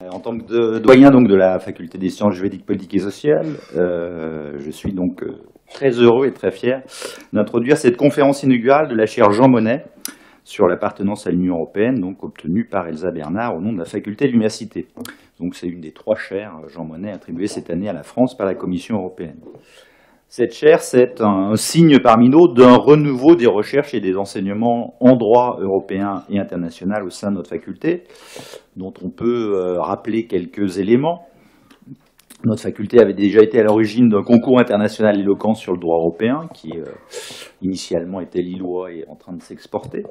En tant que doyen donc, de la faculté des sciences juridiques, politiques et sociales, je suis donc très heureux et très fier d'introduire cette conférence inaugurale de la chaire Jean Monnet sur l'appartenance à l'Union européenne, donc obtenue par Elsa Bernard au nom de la faculté de l'université. Donc c'est une des 3 chaires Jean Monnet attribuées cette année à la France par la Commission européenne. Cette chaire, c'est un signe parmi d'autres d'un renouveau des recherches et des enseignements en droit européen et international au sein de notre faculté, dont on peut rappeler quelques éléments. Notre faculté avait déjà été à l'origine d'un concours international éloquent sur le droit européen, qui initialement était lillois et en train de s'exporter.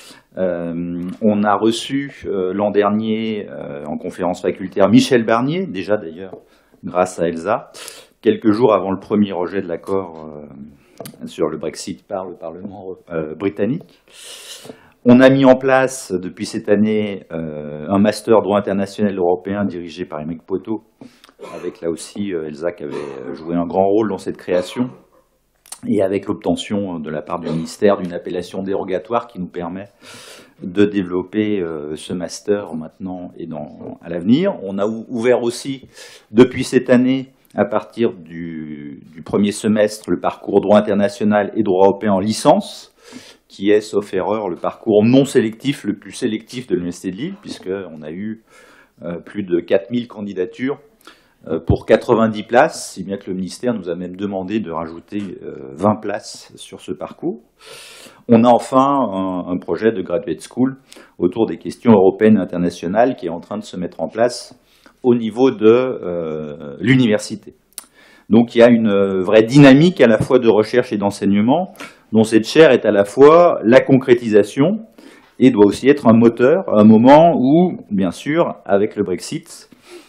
On a reçu l'an dernier, en conférence facultaire, Michel Barnier, déjà d'ailleurs grâce à Elsa, quelques jours avant le premier rejet de l'accord sur le Brexit par le Parlement britannique. On a mis en place, depuis cette année, un master droit international européen dirigé par Aymeric Poteau, avec là aussi Elsa qui avait joué un grand rôle dans cette création, et avec l'obtention de la part du ministère d'une appellation dérogatoire qui nous permet de développer ce master maintenant et à l'avenir. On a ouvert aussi, depuis cette année, à partir du premier semestre, le parcours droit international et droit européen en licence, qui est, sauf erreur, le parcours non sélectif, le plus sélectif de l'Université de Lille, puisqu'on a eu plus de 4000 candidatures pour 90 places, si bien que le ministère nous a même demandé de rajouter 20 places sur ce parcours. On a enfin un projet de graduate school autour des questions européennes et internationales qui est en train de se mettre en place au niveau de l'université. Donc il y a une vraie dynamique à la fois de recherche et d'enseignement, dont cette chaire est à la fois la concrétisation et doit aussi être un moteur à un moment où, bien sûr, avec le Brexit,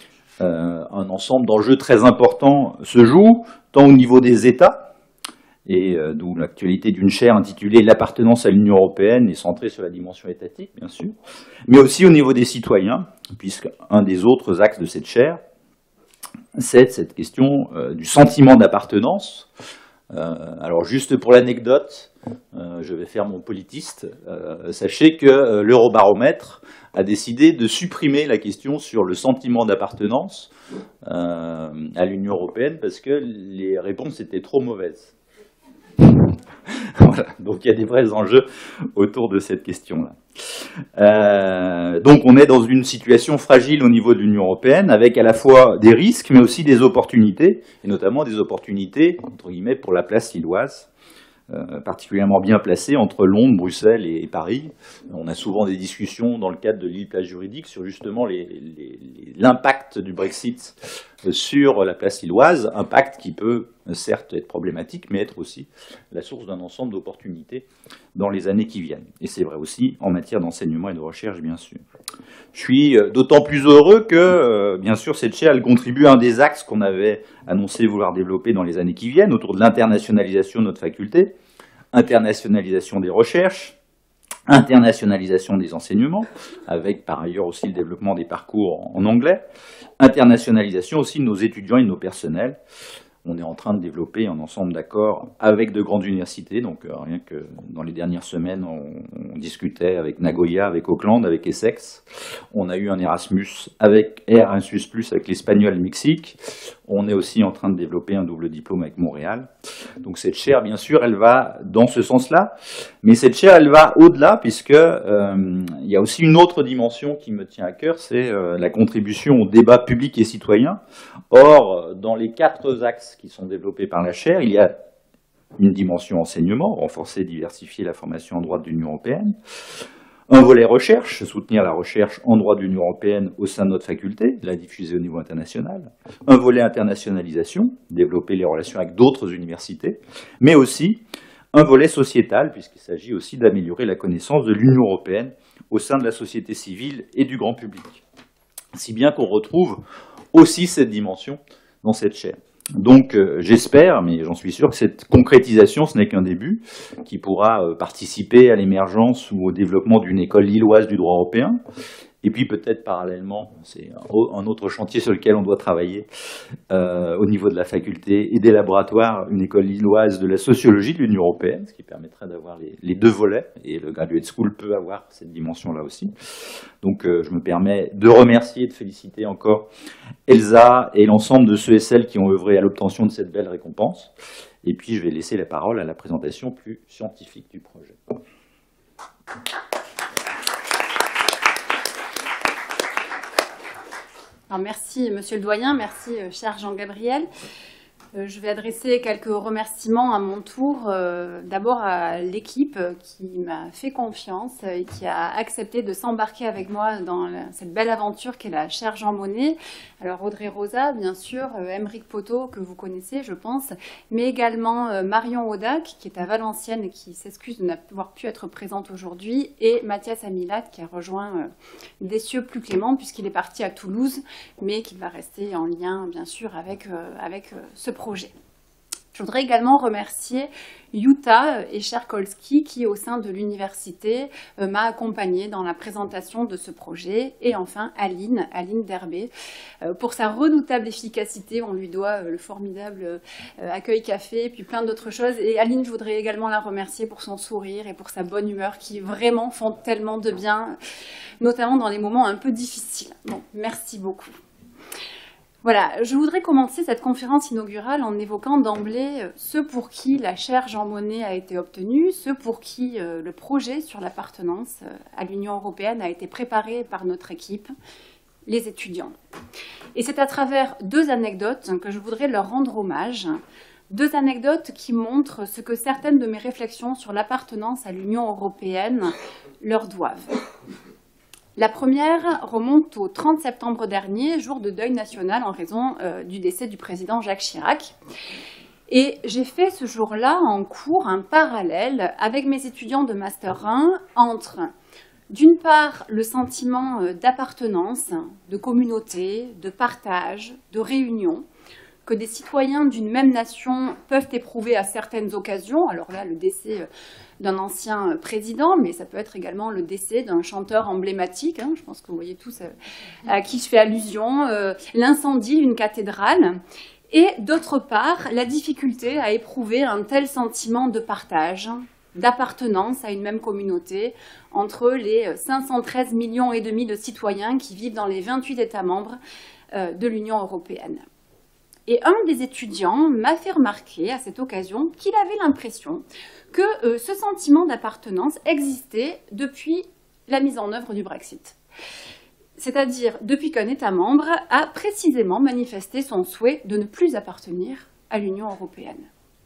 un ensemble d'enjeux très importants se joue, tant au niveau des États, et d'où l'actualité d'une chaire intitulée « L'appartenance à l'Union européenne » est centrée sur la dimension étatique, bien sûr, mais aussi au niveau des citoyens, puisqu'un des autres axes de cette chaire, c'est cette question du sentiment d'appartenance. Alors juste pour l'anecdote, je vais faire mon politiste, sachez que l'Eurobaromètre a décidé de supprimer la question sur le sentiment d'appartenance à l'Union européenne parce que les réponses étaient trop mauvaises. Voilà, donc il y a des vrais enjeux autour de cette question-là. Donc on est dans une situation fragile au niveau de l'Union européenne, avec à la fois des risques, mais aussi des opportunités, et notamment des opportunités, entre guillemets, pour la place lilloise, particulièrement bien placée entre Londres, Bruxelles et Paris. On a souvent des discussions dans le cadre de Lille Place Juridique sur justement l'impact du Brexit sur la place lilloise, impact qui peut certes être problématique, mais être aussi la source d'un ensemble d'opportunités dans les années qui viennent. Et c'est vrai aussi en matière d'enseignement et de recherche, bien sûr. Je suis d'autant plus heureux que, bien sûr, cette chaire, elle contribue à un des axes qu'on avait annoncé vouloir développer dans les années qui viennent, autour de l'internationalisation de notre faculté, internationalisation des recherches, internationalisation des enseignements, avec par ailleurs aussi le développement des parcours en anglais, internationalisation aussi de nos étudiants et de nos personnels. On est en train de développer un ensemble d'accords avec de grandes universités. Donc rien que dans les dernières semaines, on discutait avec Nagoya, avec Auckland, avec Essex. On a eu un Erasmus avec l'Espagnol et le Mexique. On est aussi en train de développer un double diplôme avec Montréal. Donc cette chaire, bien sûr, elle va dans ce sens-là. Mais cette chaire, elle va au-delà, puisque il y a aussi une autre dimension qui me tient à cœur, c'est la contribution au débat public et citoyen. Or, dans les 4 axes qui sont développés par la chaire, il y a une dimension enseignement, renforcer et diversifier la formation en droit de l'Union européenne, un volet recherche, soutenir la recherche en droit de l'Union européenne au sein de notre faculté, la diffuser au niveau international, un volet internationalisation, développer les relations avec d'autres universités, mais aussi un volet sociétal, puisqu'il s'agit aussi d'améliorer la connaissance de l'Union européenne au sein de la société civile et du grand public. Si bien qu'on retrouve aussi cette dimension dans cette chaire. Donc j'espère, mais j'en suis sûr, que cette concrétisation, ce n'est qu'un début, qui pourra participer à l'émergence ou au développement d'une école lilloise du droit européen, Et puis peut-être parallèlement, c'est un autre chantier sur lequel on doit travailler au niveau de la faculté et des laboratoires, une école lilloise de la sociologie de l'Union européenne, ce qui permettrait d'avoir les deux volets, et le Graduate School peut avoir cette dimension-là aussi. Donc je me permets de remercier et de féliciter encore Elsa et l'ensemble de ceux et celles qui ont œuvré à l'obtention de cette belle récompense. Et puis je vais laisser la parole à la présentation plus scientifique du projet. Alors, merci, monsieur le doyen, merci, cher Jean-Gabriel. Je vais adresser quelques remerciements à mon tour, d'abord à l'équipe qui m'a fait confiance et qui a accepté de s'embarquer avec moi dans cette belle aventure qu'est la chaire Jean Monnet. Alors Audrey Rosa, bien sûr, Aymeric Poteau, que vous connaissez, je pense, mais également Marion Audac, qui est à Valenciennes et qui s'excuse de n'avoir pu être présente aujourd'hui, et Mathias Amilat, qui a rejoint des cieux plus cléments, puisqu'il est parti à Toulouse, mais qui va rester en lien, bien sûr, avec ce projet. Je voudrais également remercier Jutta et Cherkolski qui, au sein de l'université, m'a accompagnée dans la présentation de ce projet. Et enfin, Aline Derbé, pour sa redoutable efficacité. On lui doit le formidable accueil café et puis plein d'autres choses. Et Aline, je voudrais également la remercier pour son sourire et pour sa bonne humeur qui vraiment font tellement de bien, notamment dans les moments un peu difficiles. Bon, merci beaucoup. Voilà, je voudrais commencer cette conférence inaugurale en évoquant d'emblée ceux pour qui la chaire Jean Monnet a été obtenue, ceux pour qui le projet sur l'appartenance à l'Union européenne a été préparé par notre équipe, les étudiants. Et c'est à travers deux anecdotes que je voudrais leur rendre hommage, deux anecdotes qui montrent ce que certaines de mes réflexions sur l'appartenance à l'Union européenne leur doivent. La première remonte au 30 septembre dernier, jour de deuil national en raison du décès du président Jacques Chirac. Et j'ai fait ce jour-là en cours un parallèle avec mes étudiants de Master 1 entre, d'une part, le sentiment d'appartenance, de communauté, de partage, de réunion, que des citoyens d'une même nation peuvent éprouver à certaines occasions. Alors là, le décès d'un ancien président, mais ça peut être également le décès d'un chanteur emblématique, hein, je pense que vous voyez tous à qui je fais allusion, l'incendie d'une cathédrale, et d'autre part, la difficulté à éprouver un tel sentiment de partage, d'appartenance à une même communauté entre les 513,5 millions de citoyens qui vivent dans les 28 États membres de l'Union européenne. Et un des étudiants m'a fait remarquer à cette occasion qu'il avait l'impression que ce sentiment d'appartenance existait depuis la mise en œuvre du Brexit. C'est-à-dire depuis qu'un État membre a précisément manifesté son souhait de ne plus appartenir à l'Union européenne.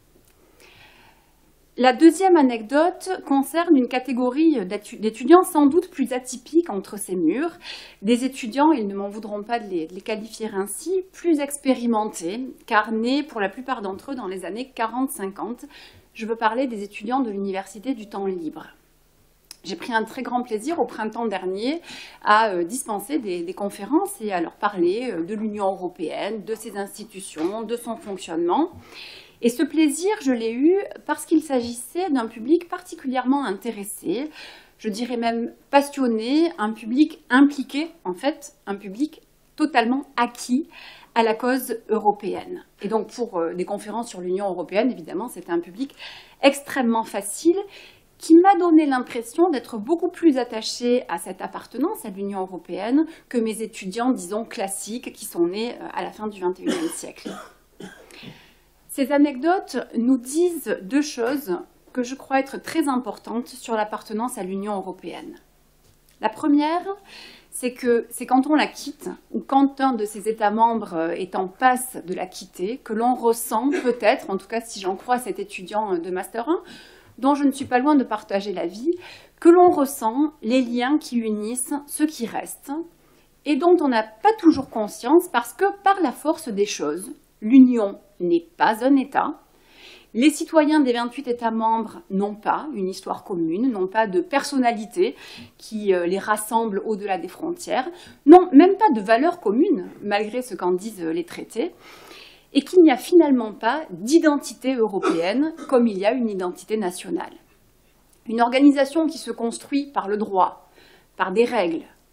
La deuxième anecdote concerne une catégorie d'étudiants sans doute plus atypique entre ces murs, des étudiants, ils ne m'en voudront pas de les qualifier ainsi, plus expérimentés, car nés pour la plupart d'entre eux dans les années 40-50. Je veux parler des étudiants de l'Université du temps libre. J'ai pris un très grand plaisir au printemps dernier à dispenser des conférences et à leur parler de l'Union européenne, de ses institutions, de son fonctionnement. Et ce plaisir, je l'ai eu parce qu'il s'agissait d'un public particulièrement intéressé, je dirais même passionné, un public impliqué, en fait, un public totalement acquis à la cause européenne. Et donc pour des conférences sur l'Union européenne, évidemment, c'était un public extrêmement facile qui m'a donné l'impression d'être beaucoup plus attaché à cette appartenance à l'Union européenne que mes étudiants, disons, classiques qui sont nés à la fin du XXIe siècle. Ces anecdotes nous disent deux choses que je crois être très importantes sur l'appartenance à l'Union européenne. La première, c'est que c'est quand on la quitte, ou quand un de ses États membres est en passe de la quitter, que l'on ressent peut-être, en tout cas si j'en crois cet étudiant de Master 1, dont je ne suis pas loin de partager l'avis, que l'on ressent les liens qui unissent ceux qui restent, et dont on n'a pas toujours conscience parce que par la force des choses, l'Union n'est pas un État. Les citoyens des 28 États membres n'ont pas une histoire commune, n'ont pas de personnalité qui les rassemble au-delà des frontières, n'ont même pas de valeurs communes, malgré ce qu'en disent les traités, et qu'il n'y a finalement pas d'identité européenne comme il y a une identité nationale. Une organisation qui se construit par le droit, par des règles,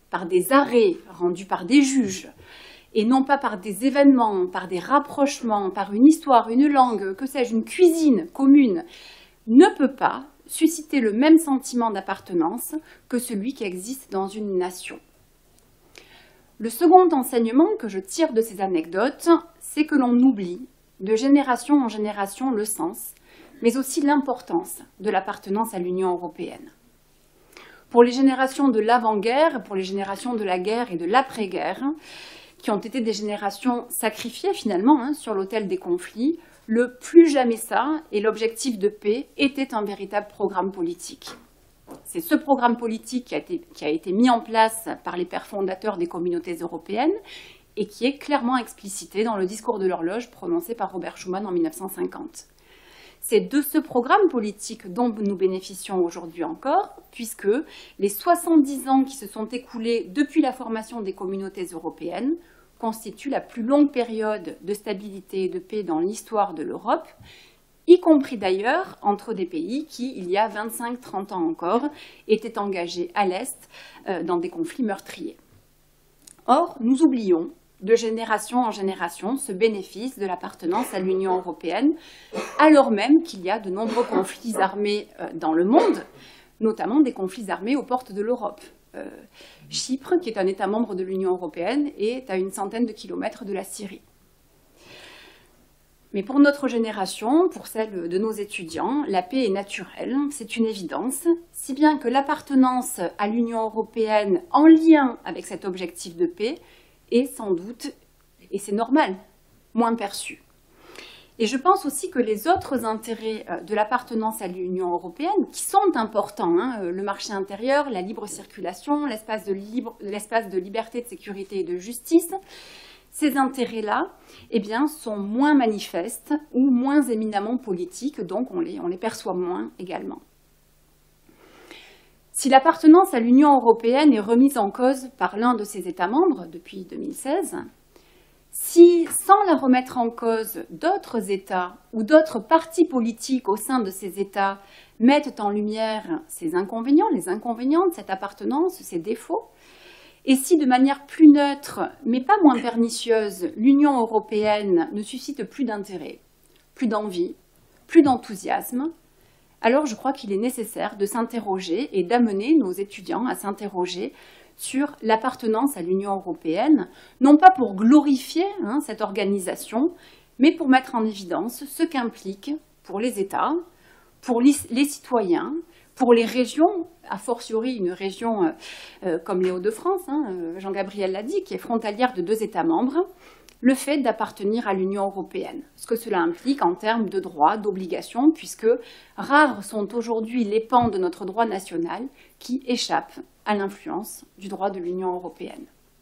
par des arrêts rendus par des juges, et non pas par des événements, par des rapprochements, par une histoire, une langue, que sais-je, une cuisine commune, ne peut pas susciter le même sentiment d'appartenance que celui qui existe dans une nation. Le second enseignement que je tire de ces anecdotes, c'est que l'on oublie de génération en génération le sens, mais aussi l'importance de l'appartenance à l'Union européenne. Pour les générations de l'avant-guerre, pour les générations de la guerre et de l'après-guerre, qui ont été des générations sacrifiées finalement sur l'autel des conflits, le plus jamais ça et l'objectif de paix était un véritable programme politique. C'est ce programme politique qui a été mis en place par les pères fondateurs des communautés européennes et qui est clairement explicité dans le discours de l'horloge prononcé par Robert Schuman en 1950. C'est de ce programme politique dont nous bénéficions aujourd'hui encore, puisque les 70 ans qui se sont écoulés depuis la formation des communautés européennes constituent la plus longue période de stabilité et de paix dans l'histoire de l'Europe, y compris d'ailleurs entre des pays qui, il y a 25-30 ans encore, étaient engagés à l'Est dans des conflits meurtriers. Or, nous oublions de génération en génération ce bénéfice de l'appartenance à l'Union européenne, alors même qu'il y a de nombreux conflits armés dans le monde, notamment des conflits armés aux portes de l'Europe. Chypre, qui est un État membre de l'Union européenne, est à une centaine de kilomètres de la Syrie. Mais pour notre génération, pour celle de nos étudiants, la paix est naturelle, c'est une évidence, si bien que l'appartenance à l'Union européenne en lien avec cet objectif de paix est sans doute, et c'est normal, moins perçue. Et je pense aussi que les autres intérêts de l'appartenance à l'Union européenne, qui sont importants, le marché intérieur, la libre circulation, l'espace de liberté, de sécurité et de justice, ces intérêts-là sont moins manifestes ou moins éminemment politiques, donc on les perçoit moins également. Si l'appartenance à l'Union européenne est remise en cause par l'un de ses États membres depuis 2016, si, sans la remettre en cause, d'autres États ou d'autres partis politiques au sein de ces États mettent en lumière ces inconvénients, les inconvénients de cette appartenance, ses défauts, et si de manière plus neutre, mais pas moins pernicieuse, l'Union européenne ne suscite plus d'intérêt, plus d'envie, plus d'enthousiasme, alors je crois qu'il est nécessaire de s'interroger et d'amener nos étudiants à s'interroger sur l'appartenance à l'Union européenne, non pas pour glorifier cette organisation, mais pour mettre en évidence ce qu'implique pour les États, pour les citoyens, pour les régions, a fortiori une région comme les Hauts-de-France, Jean-Gabriel l'a dit, qui est frontalière de 2 États membres, le fait d'appartenir à l'Union européenne. Ce que cela implique en termes de droits, d'obligations, puisque rares sont aujourd'hui les pans de notre droit national qui échappent à l'influence du droit de l'Union européenne.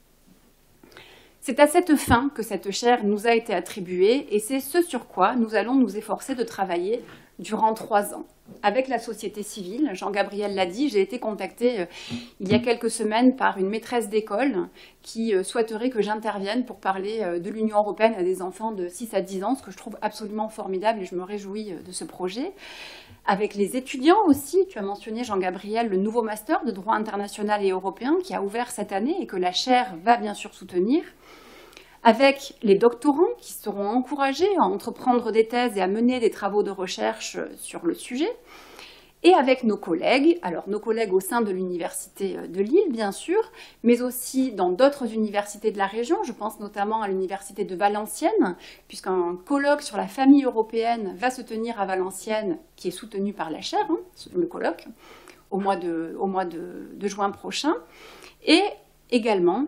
C'est à cette fin que cette chaire nous a été attribuée et c'est ce sur quoi nous allons nous efforcer de travailler durant 3 ans. Avec la société civile, Jean-Gabriel l'a dit, j'ai été contactée il y a quelques semaines par une maîtresse d'école qui souhaiterait que j'intervienne pour parler de l'Union européenne à des enfants de 6 à 10 ans, ce que je trouve absolument formidable et je me réjouis de ce projet. Avec les étudiants aussi, tu as mentionné, Jean-Gabriel, le nouveau master de droit international et européen qui a ouvert cette année et que la chaire va bien sûr soutenir. Avec les doctorants qui seront encouragés à entreprendre des thèses et à mener des travaux de recherche sur le sujet, et avec nos collègues, alors nos collègues au sein de l'Université de Lille, bien sûr, mais aussi dans d'autres universités de la région, je pense notamment à l'Université de Valenciennes, puisqu'un colloque sur la famille européenne va se tenir à Valenciennes, qui est soutenu par la chaire, le colloque, au mois de juin prochain, et également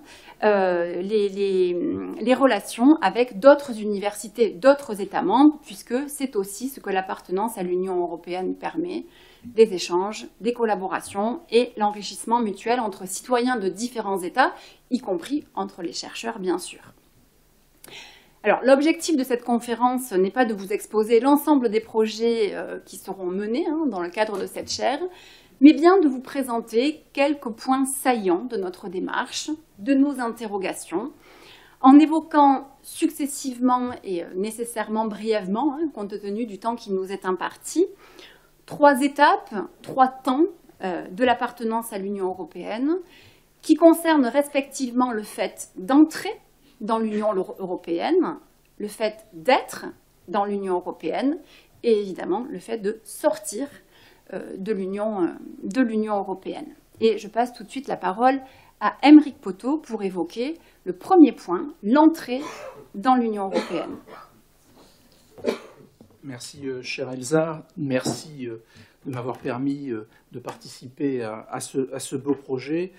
les relations avec d'autres universités, d'autres États membres, puisque c'est aussi ce que l'appartenance à l'Union européenne permet, des échanges, des collaborations et l'enrichissement mutuel entre citoyens de différents États, y compris entre les chercheurs, bien sûr. Alors, l'objectif de cette conférence n'est pas de vous exposer l'ensemble des projets qui seront menés dans le cadre de cette chaire, mais bien de vous présenter quelques points saillants de notre démarche, de nos interrogations, en évoquant successivement et nécessairement brièvement, compte tenu du temps qui nous est imparti, 3 étapes, 3 temps de l'appartenance à l'Union européenne, qui concernent respectivement le fait d'entrer dans l'Union européenne, le fait d'être dans l'Union européenne et évidemment le fait de sortir de l'Union européenne. Et je passe tout de suite la parole à Aymeric Potto pour évoquer le premier point, l'entrée dans l'Union européenne. Merci, chère Elsa. Merci de m'avoir permis de participer à ce beau projet.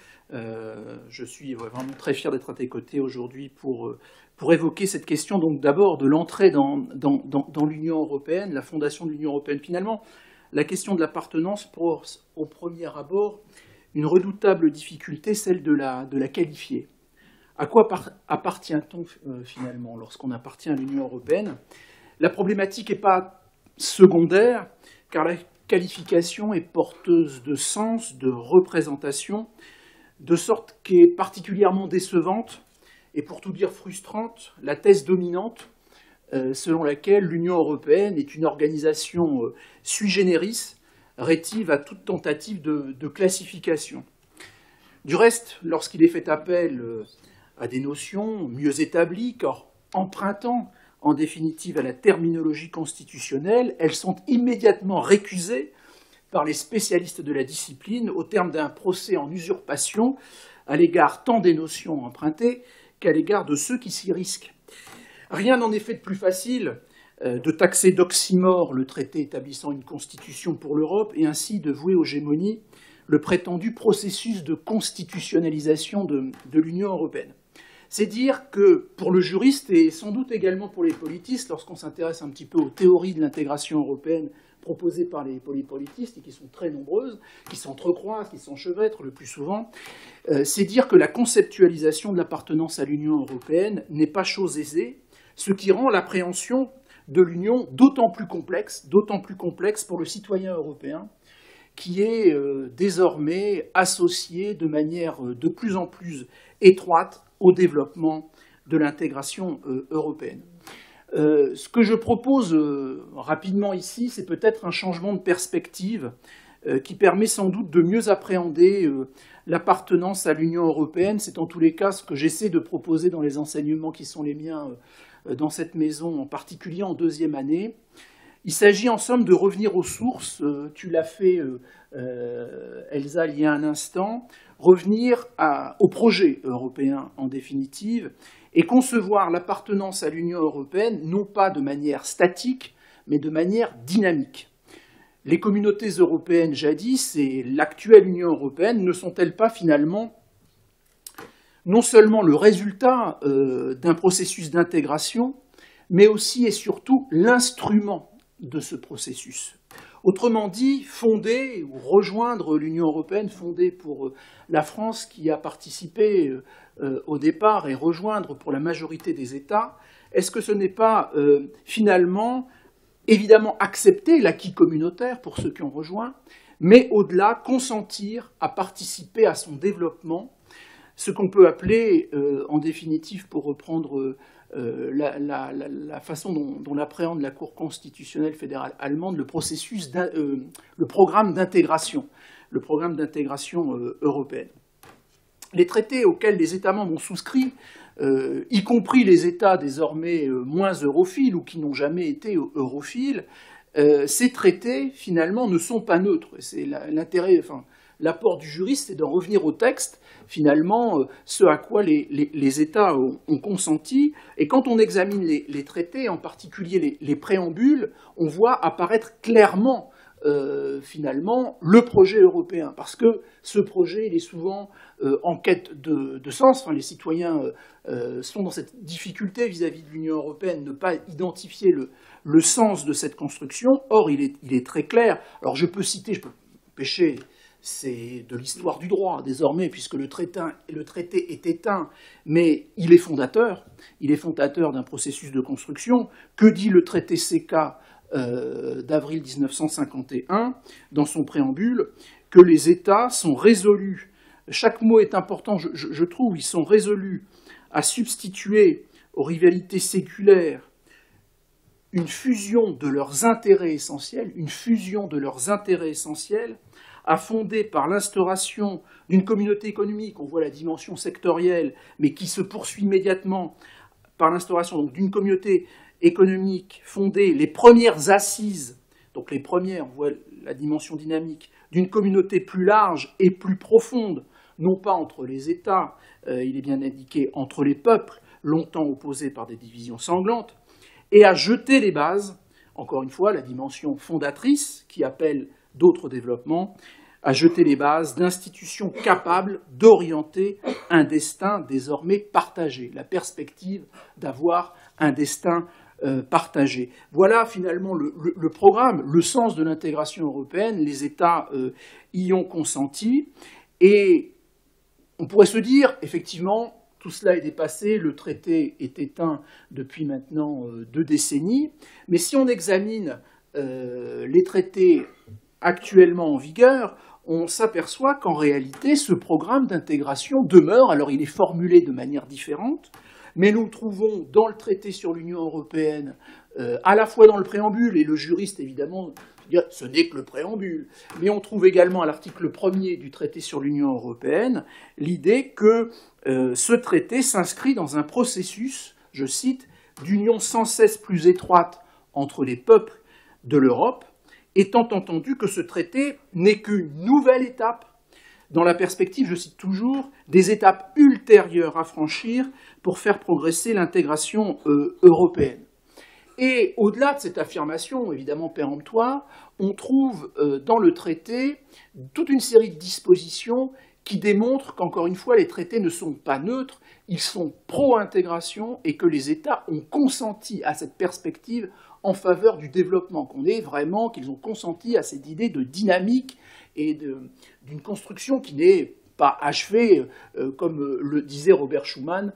Je suis vraiment très fier d'être à tes côtés aujourd'hui pour évoquer cette question, donc d'abord de l'entrée dans l'Union européenne, la fondation de l'Union européenne. Finalement, la question de l'appartenance pose au premier abord une redoutable difficulté, celle de la qualifier. À quoi appartient-on finalement lorsqu'on appartient à l'Union européenne? La problématique n'est pas secondaire, car la qualification est porteuse de sens, de représentation, de sorte qu'est particulièrement décevante et pour tout dire frustrante la thèse dominante selon laquelle l'Union européenne est une organisation sui generis, rétive à toute tentative de classification. Du reste, lorsqu'il est fait appel à des notions mieux établies, car empruntant en définitive à la terminologie constitutionnelle, elles sont immédiatement récusées par les spécialistes de la discipline au terme d'un procès en usurpation à l'égard tant des notions empruntées qu'à l'égard de ceux qui s'y risquent. Rien n'en est fait de plus facile de taxer d'oxymore le traité établissant une constitution pour l'Europe et ainsi de vouer aux gémonies le prétendu processus de constitutionnalisation de l'Union européenne. C'est dire que pour le juriste et sans doute également pour les politistes, lorsqu'on s'intéresse un petit peu aux théories de l'intégration européenne proposées par les politistes et qui sont très nombreuses, qui s'entrecroisent, qui s'enchevêtrent le plus souvent, c'est dire que la conceptualisation de l'appartenance à l'Union européenne n'est pas chose aisée, ce qui rend l'appréhension de l'Union d'autant plus complexe pour le citoyen européen, qui est désormais associé de manière de plus en plus étroite au développement de l'intégration européenne. Ce que je propose rapidement ici, c'est peut-être un changement de perspective qui permet sans doute de mieux appréhender l'appartenance à l'Union européenne. C'est en tous les cas ce que j'essaie de proposer dans les enseignements qui sont les miens dans cette maison, en particulier en deuxième année. Il s'agit en somme de revenir aux sources, tu l'as fait Elsa il y a un instant, revenir au projet européen en définitive et concevoir l'appartenance à l'Union européenne non pas de manière statique mais de manière dynamique. Les communautés européennes jadis et l'actuelle Union européenne ne sont-elles pas finalement non seulement le résultat d'un processus d'intégration mais aussi et surtout l'instrument de ce processus. Autrement dit, fonder ou rejoindre l'Union européenne, fonder pour la France qui a participé au départ et rejoindre pour la majorité des États, est-ce que ce n'est pas finalement, évidemment, accepter l'acquis communautaire pour ceux qui ont rejoint, mais au-delà, consentir à participer à son développement, ce qu'on peut appeler, en définitive, pour reprendre la façon dont l'appréhende la Cour constitutionnelle fédérale allemande, le programme d'intégration européenne. Les traités auxquels les États membres ont souscrit, y compris les États désormais moins europhiles ou qui n'ont jamais été europhiles, ces traités finalement ne sont pas neutres. C'est l'intérêt, l'apport du juriste, c'est d'en revenir au texte, finalement, ce à quoi les États ont consenti. Et quand on examine les traités, en particulier les préambules, on voit apparaître clairement, finalement, le projet européen. Parce que ce projet, il est souvent en quête de sens. Enfin, les citoyens sont dans cette difficulté vis-à-vis de l'Union européenne, ne pas identifier le sens de cette construction. Or, il est très clair. Alors, je peux pêcher. C'est de l'histoire du droit désormais, puisque le traité est éteint, mais il est fondateur d'un processus de construction. Que dit le traité CK d'avril 1951 dans son préambule? Que les États sont résolus, chaque mot est important, je trouve, ils sont résolus à substituer aux rivalités séculaires une fusion de leurs intérêts essentiels, à fonder par l'instauration d'une communauté économique, on voit la dimension sectorielle, mais qui se poursuit immédiatement par l'instauration d'une communauté économique fondée, les premières assises, donc les premières, on voit la dimension dynamique, d'une communauté plus large et plus profonde, non pas entre les États, il est bien indiqué, entre les peuples, longtemps opposés par des divisions sanglantes, et à jeter les bases, encore une fois, la dimension fondatrice qui appelle d'autres développements, à jeter les bases d'institutions capables d'orienter un destin désormais partagé, la perspective d'avoir un destin partagé. Voilà finalement le programme, le sens de l'intégration européenne. Les États y ont consenti et on pourrait se dire, effectivement, tout cela est dépassé, le traité est éteint depuis maintenant 2 décennies, mais si on examine les traités actuellement en vigueur, on s'aperçoit qu'en réalité, ce programme d'intégration demeure. Alors il est formulé de manière différente, mais nous le trouvons dans le traité sur l'Union européenne, à la fois dans le préambule, et le juriste, évidemment, ce n'est que le préambule, mais on trouve également à l'article 1er du traité sur l'Union européenne l'idée que ce traité s'inscrit dans un processus, je cite, d'union sans cesse plus étroite entre les peuples de l'Europe, étant entendu que ce traité n'est qu'une nouvelle étape dans la perspective, je cite toujours, des étapes ultérieures à franchir pour faire progresser l'intégration européenne. Et au-delà de cette affirmation, évidemment péremptoire, on trouve dans le traité toute une série de dispositions qui démontrent qu'encore une fois, les traités ne sont pas neutres, ils sont pro-intégration et que les États ont consenti à cette perspective en faveur du développement, qu'ils ont consenti à cette idée de dynamique et d'une construction qui n'est pas achevée, comme le disait Robert Schuman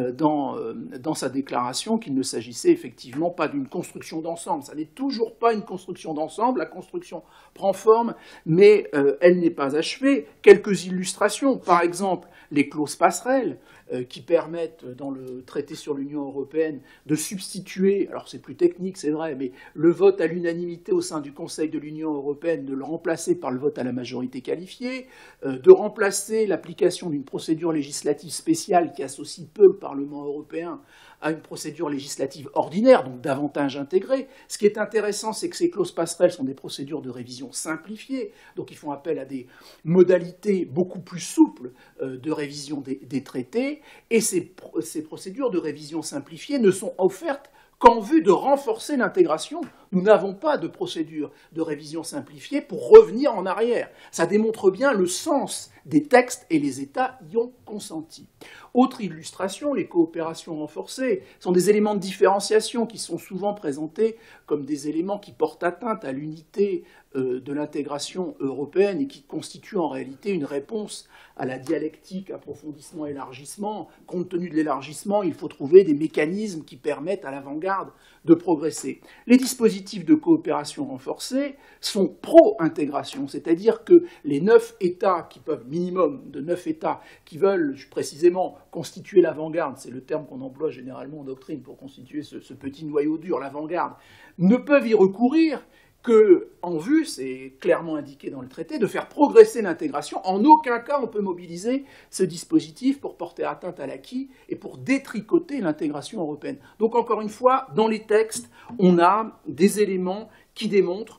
dans sa déclaration, qu'il ne s'agissait effectivement pas d'une construction d'ensemble. Ça n'est toujours pas une construction d'ensemble, la construction prend forme, mais elle n'est pas achevée. Quelques illustrations, par exemple, les clauses passerelles, qui permettent, dans le traité sur l'Union européenne, de substituer, alors c'est plus technique, c'est vrai, mais le vote à l'unanimité au sein du Conseil de l'Union européenne, de le remplacer par le vote à la majorité qualifiée, de remplacer l'application d'une procédure législative spéciale qui associe peu le Parlement européen à une procédure législative ordinaire, donc davantage intégrée. Ce qui est intéressant, c'est que ces clauses passerelles sont des procédures de révision simplifiées, donc ils font appel à des modalités beaucoup plus souples de révision des traités, et ces procédures de révision simplifiées ne sont offertes qu'en vue de renforcer l'intégration. Nous n'avons pas de procédure de révision simplifiée pour revenir en arrière. Ça démontre bien le sens des textes et les États y ont consenti. Autre illustration, les coopérations renforcées sont des éléments de différenciation qui sont souvent présentés comme des éléments qui portent atteinte à l'unité de l'intégration européenne et qui constituent en réalité une réponse à la dialectique approfondissement-élargissement. Compte tenu de l'élargissement, il faut trouver des mécanismes qui permettent à l'avant-garde de progresser. Les dispositifs de coopération renforcée sont pro-intégration, c'est-à-dire que les 9 États qui peuvent, minimum de 9 États, qui veulent précisément constituer l'avant-garde, c'est le terme qu'on emploie généralement en doctrine pour constituer ce petit noyau dur, l'avant-garde, ne peuvent y recourir qu'en vue, c'est clairement indiqué dans le traité, de faire progresser l'intégration. En aucun cas on peut mobiliser ce dispositif pour porter atteinte à l'acquis et pour détricoter l'intégration européenne. Donc encore une fois, dans les textes, on a des éléments qui démontrent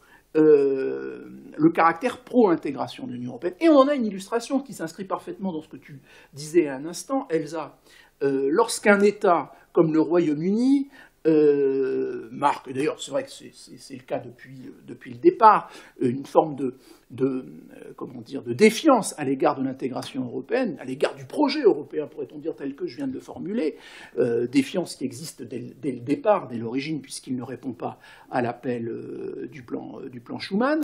le caractère pro-intégration de l'Union européenne. Et on en a une illustration qui s'inscrit parfaitement dans ce que tu disais à un instant, Elsa. Lorsqu'un État comme le Royaume-Uni marque, d'ailleurs c'est vrai que c'est le cas depuis le départ, une forme de défiance à l'égard de l'intégration européenne, à l'égard du projet européen, pourrait-on dire, tel que je viens de le formuler, défiance qui existe dès le départ, dès l'origine, puisqu'il ne répond pas à l'appel du plan Schuman.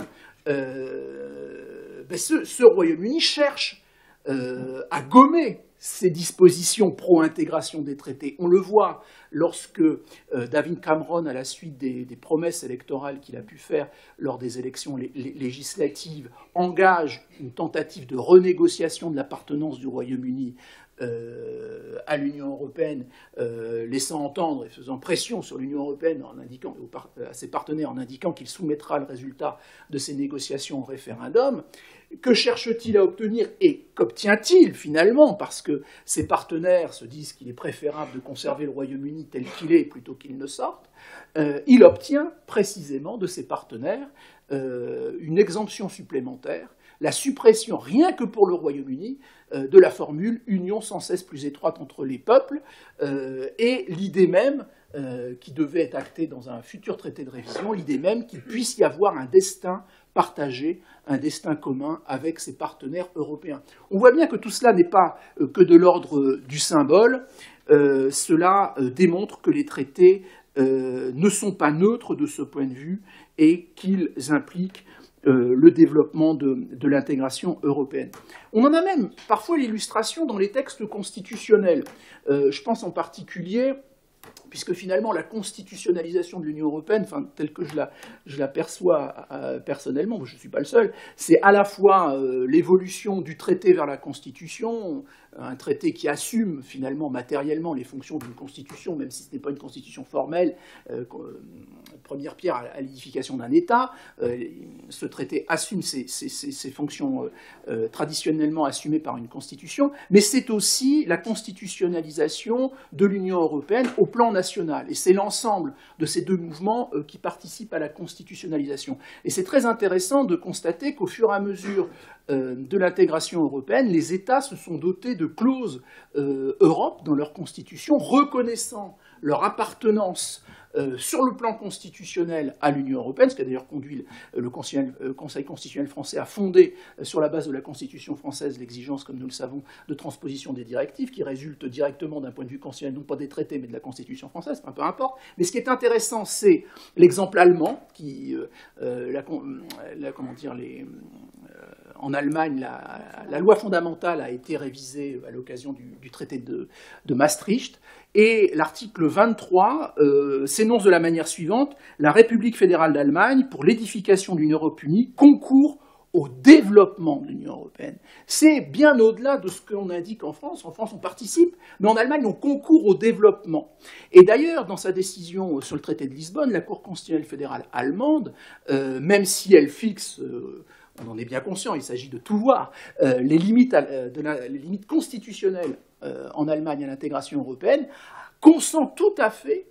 Ce Royaume-Uni cherche à gommer ces dispositions pro-intégration des traités. On le voit lorsque David Cameron, à la suite des promesses électorales qu'il a pu faire lors des élections législatives, engage une tentative de renégociation de l'appartenance du Royaume-Uni à l'Union européenne, laissant entendre et faisant pression sur l'Union européenne en indiquant, à ses partenaires en indiquant qu'il soumettra le résultat de ces négociations au référendum. Que cherche-t-il à obtenir et qu'obtient-il finalement? Parce que ses partenaires se disent qu'il est préférable de conserver le Royaume-Uni tel qu'il est plutôt qu'il ne sorte. Il obtient précisément de ses partenaires une exemption supplémentaire, la suppression, rien que pour le Royaume-Uni, de la formule « union sans cesse plus étroite entre les peuples » et l'idée même, qui devait être actée dans un futur traité de révision, l'idée même qu'il puisse y avoir un destin partagé, un destin commun avec ses partenaires européens. On voit bien que tout cela n'est pas que de l'ordre du symbole, cela démontre que les traités ne sont pas neutres de ce point de vue et qu'ils impliquent le développement de l'intégration européenne. On en a même parfois l'illustration dans les textes constitutionnels. Je pense en particulier, puisque finalement la constitutionnalisation de l'Union européenne, enfin, telle que je la perçois personnellement, je ne suis pas le seul, c'est à la fois l'évolution du traité vers la Constitution, un traité qui assume finalement matériellement les fonctions d'une constitution, même si ce n'est pas une constitution formelle, première pierre à l'édification d'un État. Ce traité assume ses fonctions traditionnellement assumées par une constitution, mais c'est aussi la constitutionnalisation de l'Union européenne au plan national. Et c'est l'ensemble de ces deux mouvements qui participent à la constitutionnalisation. Et c'est très intéressant de constater qu'au fur et à mesure de l'intégration européenne, les États se sont dotés de clauses Europe dans leur constitution, reconnaissant leur appartenance sur le plan constitutionnel à l'Union européenne, ce qui a d'ailleurs conduit le Conseil constitutionnel français à fonder, sur la base de la Constitution française, l'exigence, comme nous le savons, de transposition des directives, qui résulte directement d'un point de vue constitutionnel, non pas des traités, mais de la Constitution française, peu importe. Mais ce qui est intéressant, c'est l'exemple allemand, qui, en Allemagne, la loi fondamentale a été révisée à l'occasion du traité de Maastricht, et l'article 23 s'énonce de la manière suivante: la République fédérale d'Allemagne, pour l'édification d'une Europe unie, concourt au développement de l'Union européenne. C'est bien au-delà de ce qu'on indique en France. En France, on participe, mais en Allemagne, on concourt au développement. Et d'ailleurs, dans sa décision sur le traité de Lisbonne, la Cour constitutionnelle fédérale allemande, même si elle fixe... on en est bien conscient, il s'agit de tout voir, les limites constitutionnelles en Allemagne à l'intégration européenne, consent tout à fait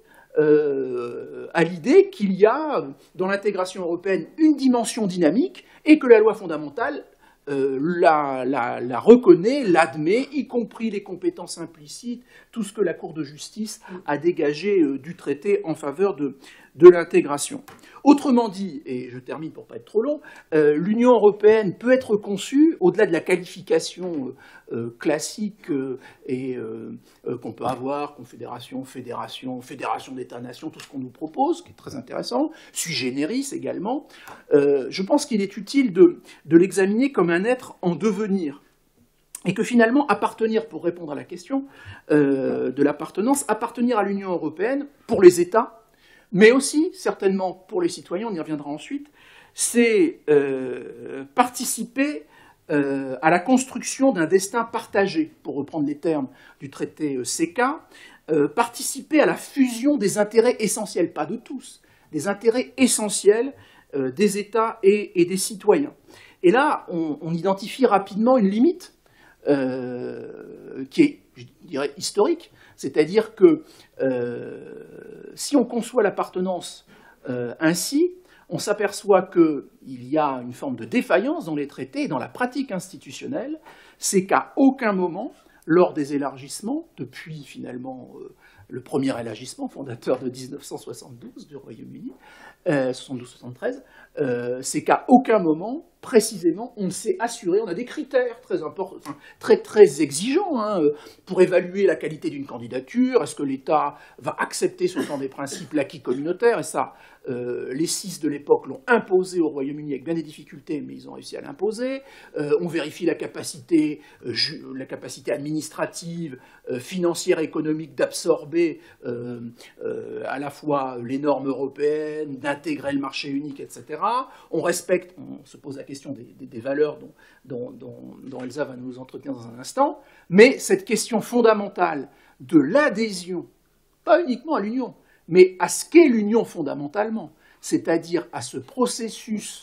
à l'idée qu'il y a dans l'intégration européenne une dimension dynamique et que la loi fondamentale la reconnaît, l'admet, y compris les compétences implicites, tout ce que la Cour de justice a dégagé du traité en faveur de l'intégration. Autrement dit, et je termine pour ne pas être trop long, l'Union européenne peut être conçue, au-delà de la qualification classique qu'on peut avoir, confédération, fédération, fédération d'États-nations, tout ce qu'on nous propose, qui est très intéressant, sui generis également, je pense qu'il est utile de l'examiner comme un être en devenir. Et que finalement, appartenir, pour répondre à la question de l'appartenance, appartenir à l'Union européenne, pour les États, mais aussi, certainement, pour les citoyens, on y reviendra ensuite, c'est participer à la construction d'un destin partagé, pour reprendre les termes du traité CECA, participer à la fusion des intérêts essentiels, pas de tous, des intérêts essentiels des États et des citoyens. Et là, on identifie rapidement une limite qui est, je dirais, historique, c'est-à-dire que si on conçoit l'appartenance ainsi, on s'aperçoit qu'il y a une forme de défaillance dans les traités et dans la pratique institutionnelle, c'est qu'à aucun moment, lors des élargissements, depuis finalement le premier élargissement fondateur de 1972 du Royaume-Uni, 72-73, c'est qu'à aucun moment, précisément, on ne s'est assuré, on a des critères très importants, enfin, très exigeants pour évaluer la qualité d'une candidature. Est-ce que l'État va accepter sur le plan des principes l'acquis communautaire? Et ça, les 6 de l'époque l'ont imposé au Royaume-Uni avec bien des difficultés, mais ils ont réussi à l'imposer. On vérifie la capacité administrative, financière et économique d'absorber à la fois les normes européennes, d'intégrer le marché unique, etc. On respecte, on se pose la question des valeurs dont Elsa va nous entretenir dans un instant, mais cette question fondamentale de l'adhésion, pas uniquement à l'Union, mais à ce qu'est l'Union fondamentalement, c'est-à-dire à ce processus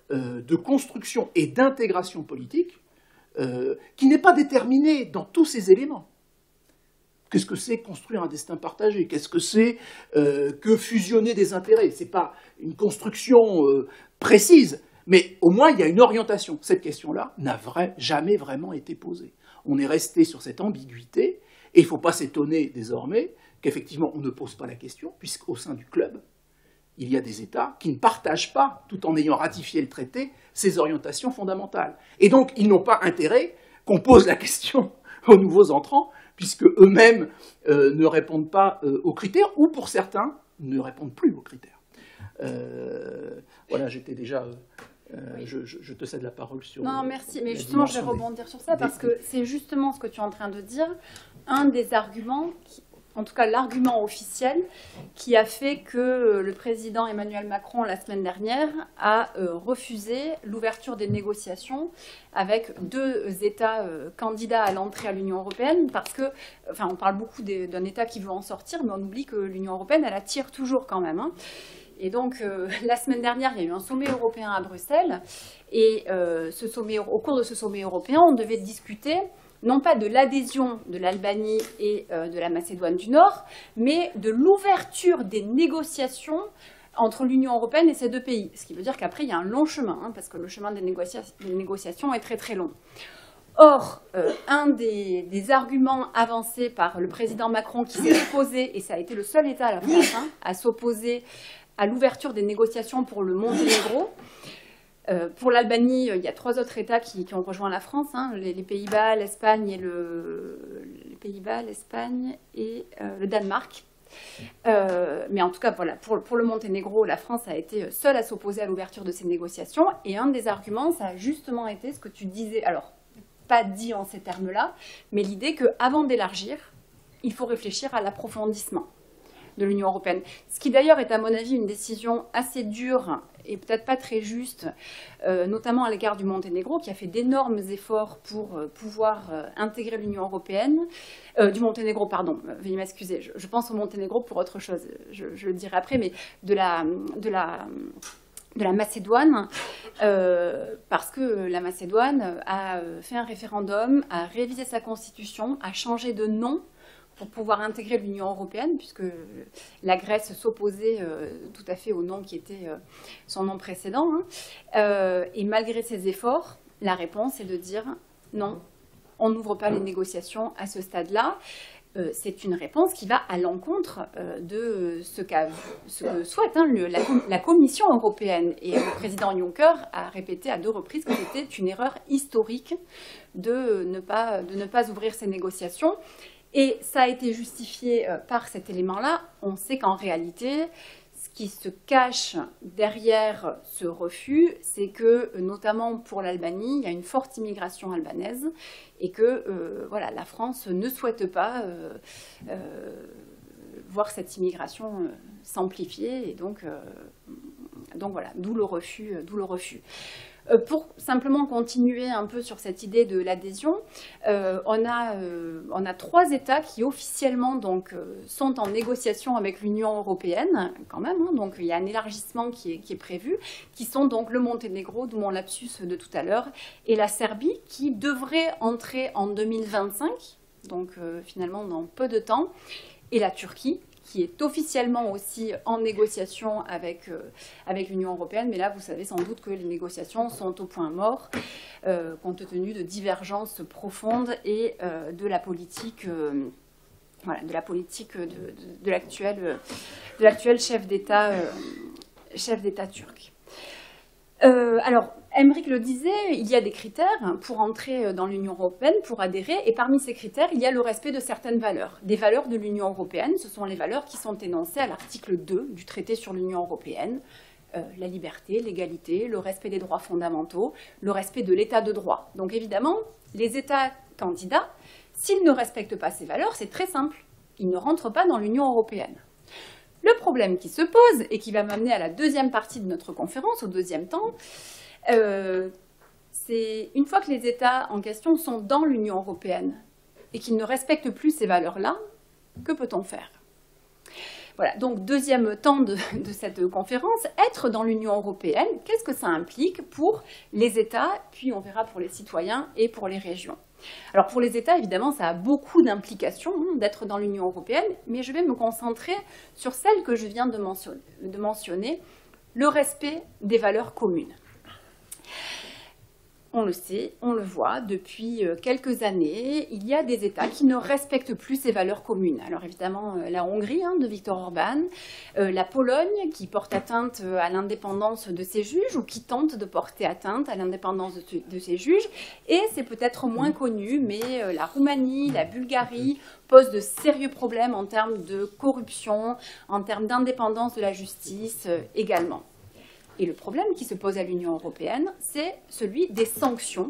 de construction et d'intégration politique qui n'est pas déterminée dans tous ces éléments. Qu'est-ce que c'est construire un destin partagé? Qu'est-ce que c'est que fusionner des intérêts? Ce n'est pas une construction précise, mais au moins il y a une orientation. Cette question-là n'a jamais vraiment été posée. On est resté sur cette ambiguïté, et il ne faut pas s'étonner désormais qu'effectivement on ne pose pas la question, puisqu'au sein du club, il y a des États qui ne partagent pas, tout en ayant ratifié le traité, ces orientations fondamentales. Et donc ils n'ont pas intérêt qu'on pose la question aux nouveaux entrants, puisque eux-mêmes ne répondent pas aux critères, ou pour certains, ne répondent plus aux critères. Voilà, j'étais déjà... je te cède la parole sur... Non, merci, mais justement, je vais rebondir sur ça, parce que c'est justement ce que tu es en train de dire, un des arguments, en tout cas l'argument officiel, qui a fait que le président Emmanuel Macron, la semaine dernière, a refusé l'ouverture des négociations avec 2 États candidats à l'entrée à l'Union européenne, parce que, enfin, on parle beaucoup d'un État qui veut en sortir, mais on oublie que l'Union européenne, elle attire toujours quand même, hein. Et donc, la semaine dernière, il y a eu un sommet européen à Bruxelles, et au cours de ce sommet européen, on devait discuter non pas de l'adhésion de l'Albanie et de la Macédoine du Nord, mais de l'ouverture des négociations entre l'Union européenne et ces 2 pays. Ce qui veut dire qu'après, il y a un long chemin, hein, parce que le chemin des négociations est très très long. Or, un des arguments avancés par le président Macron qui s'est opposé, et ça a été le seul État, la France, hein, à s'opposer à l'ouverture des négociations pour le Monténégro. Pour l'Albanie, il y a 3 autres États qui ont rejoint la France, hein, les Pays-Bas, l'Espagne et le Danemark. Mais en tout cas, voilà, pour le Monténégro, la France a été seule à s'opposer à l'ouverture de ces négociations. Et un des arguments, ça a justement été ce que tu disais, alors pas dit en ces termes-là, mais l'idée qu'avant d'élargir, il faut réfléchir à l'approfondissement de l'Union européenne. Ce qui d'ailleurs est à mon avis une décision assez dure et peut-être pas très juste, notamment à l'égard du Monténégro, qui a fait d'énormes efforts pour pouvoir intégrer l'Union européenne. Du Monténégro, pardon, veuillez m'excuser, je pense au Monténégro pour autre chose, je le dirai après, mais de la Macédoine, parce que la Macédoine a fait un référendum, a révisé sa constitution, a changé de nom pour pouvoir intégrer l'Union européenne, puisque la Grèce s'opposait tout à fait au nom qui était son nom précédent. Hein. Et malgré ces efforts, la réponse est de dire non, on n'ouvre pas les négociations à ce stade-là. C'est une réponse qui va à l'encontre de ce que souhaite hein, la Commission européenne. Et le président Juncker a répété à 2 reprises que c'était une erreur historique de ne pas ouvrir ces négociations. Et ça a été justifié par cet élément-là. On sait qu'en réalité, ce qui se cache derrière ce refus, c'est que, notamment pour l'Albanie, il y a une forte immigration albanaise et que voilà, la France ne souhaite pas voir cette immigration s'amplifier. Et donc voilà, d'où le refus. Pour simplement continuer un peu sur cette idée de l'adhésion, on a 3 États qui officiellement donc, sont en négociation avec l'Union européenne, quand même, hein, donc il y a un élargissement qui est prévu, qui sont donc le Monténégro, d'où mon lapsus de tout à l'heure, et la Serbie, qui devrait entrer en 2025, donc finalement dans peu de temps, et la Turquie, qui est officiellement aussi en négociation avec l'Union européenne. Mais là, vous savez sans doute que les négociations sont au point mort, compte tenu de divergences profondes et de la politique, de l'actuel chef d'État turc. Alors, Aymeric le disait, il y a des critères pour entrer dans l'Union européenne, pour adhérer, et parmi ces critères, il y a le respect de certaines valeurs. Des valeurs de l'Union européenne, ce sont les valeurs qui sont énoncées à l'article 2 du traité sur l'Union européenne. La liberté, l'égalité, le respect des droits fondamentaux, le respect de l'état de droit. Donc évidemment, les États candidats, s'ils ne respectent pas ces valeurs, c'est très simple, ils ne rentrent pas dans l'Union européenne. Le problème qui se pose, et qui va m'amener à la deuxième partie de notre conférence, au deuxième temps, c'est une fois que les États en question sont dans l'Union européenne et qu'ils ne respectent plus ces valeurs-là, que peut-on faire? Voilà, donc deuxième temps de cette conférence, être dans l'Union européenne, qu'est-ce que ça implique pour les États, puis on verra pour les citoyens et pour les régions. Alors pour les États, évidemment, ça a beaucoup d'implications d'être dans l'Union européenne, mais je vais me concentrer sur celle que je viens de mentionner, le respect des valeurs communes. On le sait, on le voit, depuis quelques années, il y a des États qui ne respectent plus ces valeurs communes. Alors évidemment, la Hongrie de Viktor Orban, la Pologne qui porte atteinte à l'indépendance de ses juges ou qui tente de porter atteinte à l'indépendance de ses juges. Et c'est peut-être moins connu, mais la Roumanie, la Bulgarie posent de sérieux problèmes en termes de corruption, en termes d'indépendance de la justice également. Et le problème qui se pose à l'Union européenne, c'est celui des sanctions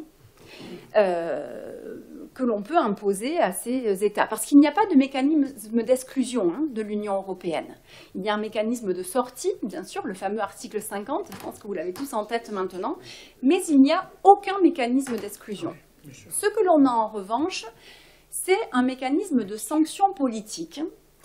que l'on peut imposer à ces États. Parce qu'il n'y a pas de mécanisme d'exclusion de l'Union européenne. Il y a un mécanisme de sortie, bien sûr, le fameux article 50, je pense que vous l'avez tous en tête maintenant, mais il n'y a aucun mécanisme d'exclusion. Ce que l'on a en revanche, c'est un mécanisme de sanction politique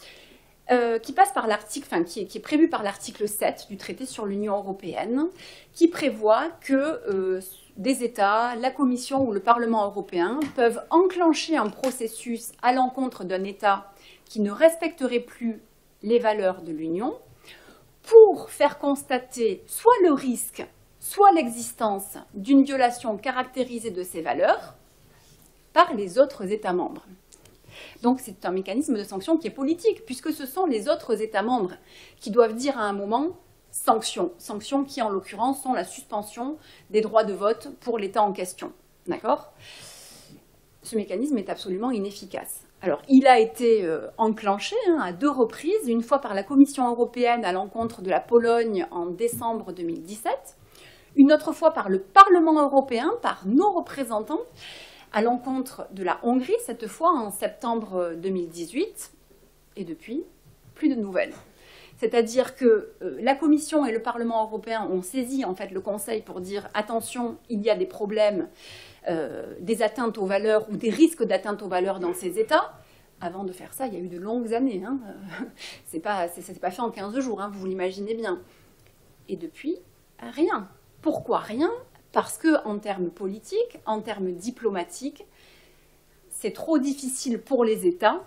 qui passe par l'article, qui est prévu par l'article 7 du traité sur l'Union européenne, qui prévoit que des États, la Commission ou le Parlement européen peuvent enclencher un processus à l'encontre d'un État qui ne respecterait plus les valeurs de l'Union pour faire constater soit le risque, soit l'existence d'une violation caractérisée de ces valeurs par les autres États membres. Donc c'est un mécanisme de sanction qui est politique, puisque ce sont les autres États membres qui doivent dire à un moment sanctions. Sanctions qui, en l'occurrence, sont la suspension des droits de vote pour l'État en question. D'accord ? Ce mécanisme est absolument inefficace. Alors, il a été enclenché à 2 reprises, une fois par la Commission européenne à l'encontre de la Pologne en décembre 2017, une autre fois par le Parlement européen, par nos représentants, à l'encontre de la Hongrie, cette fois en septembre 2018, et depuis, plus de nouvelles. C'est-à-dire que la Commission et le Parlement européen ont saisi en fait le Conseil pour dire « attention, il y a des problèmes, des atteintes aux valeurs ou des risques d'atteinte aux valeurs dans ces États ». Avant de faire ça, il y a eu de longues années. Ça s'est pas fait en 15 jours, vous l'imaginez bien. Et depuis, rien. Pourquoi rien ? Parce qu'en termes politiques, en termes diplomatiques, c'est trop difficile pour les États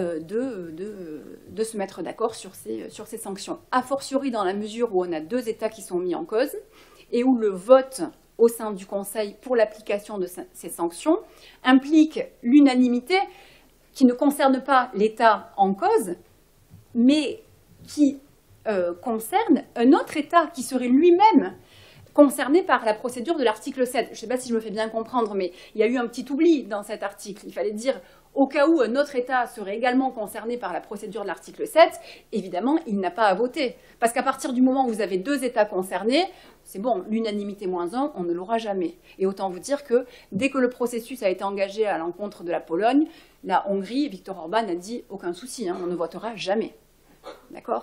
de se mettre d'accord sur ces sanctions. A fortiori dans la mesure où on a 2 États qui sont mis en cause et où le vote au sein du Conseil pour l'application de ces sanctions implique l'unanimité qui ne concerne pas l'État en cause, mais qui concerne un autre État qui serait lui-même concerné par la procédure de l'article 7. Je ne sais pas si je me fais bien comprendre, mais il y a eu un petit oubli dans cet article. Il fallait dire, au cas où un autre État serait également concerné par la procédure de l'article 7, évidemment, il n'a pas à voter. Parce qu'à partir du moment où vous avez 2 États concernés, c'est bon, l'unanimité moins 1, on ne l'aura jamais. Et autant vous dire que dès que le processus a été engagé à l'encontre de la Pologne, la Hongrie, Viktor Orban a dit, aucun souci, on ne votera jamais. D'accord ?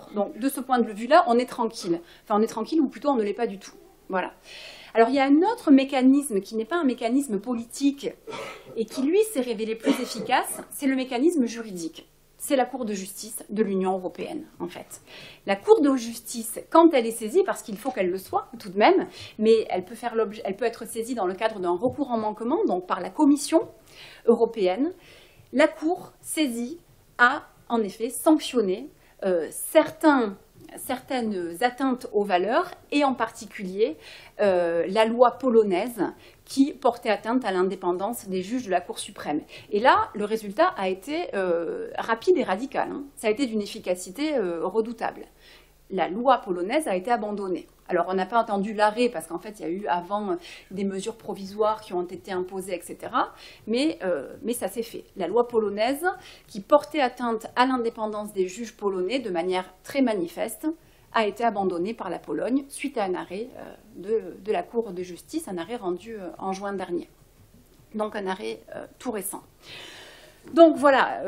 Donc, de ce point de vue-là, on est tranquille. Enfin, on est tranquille, ou plutôt, on ne l'est pas du tout. Voilà. Alors, il y a un autre mécanisme qui n'est pas un mécanisme politique et qui, lui, s'est révélé plus efficace, c'est le mécanisme juridique. C'est la Cour de justice de l'Union européenne, en fait. La Cour de justice, quand elle est saisie, parce qu'il faut qu'elle le soit, tout de même, mais elle peut être saisie dans le cadre d'un recours en manquement, donc par la Commission européenne, la Cour saisie a, en effet, sanctionné certaines atteintes aux valeurs, et en particulier la loi polonaise qui portait atteinte à l'indépendance des juges de la Cour suprême. Et là, le résultat a été rapide et radical. Ça a été d'une efficacité redoutable. La loi polonaise a été abandonnée. Alors, on n'a pas entendu l'arrêt, parce qu'en fait, il y a eu avant des mesures provisoires qui ont été imposées, etc. Mais ça s'est fait. La loi polonaise, qui portait atteinte à l'indépendance des juges polonais de manière très manifeste, a été abandonnée par la Pologne suite à un arrêt de la Cour de justice, un arrêt rendu en juin dernier. Donc, un arrêt tout récent. Donc voilà,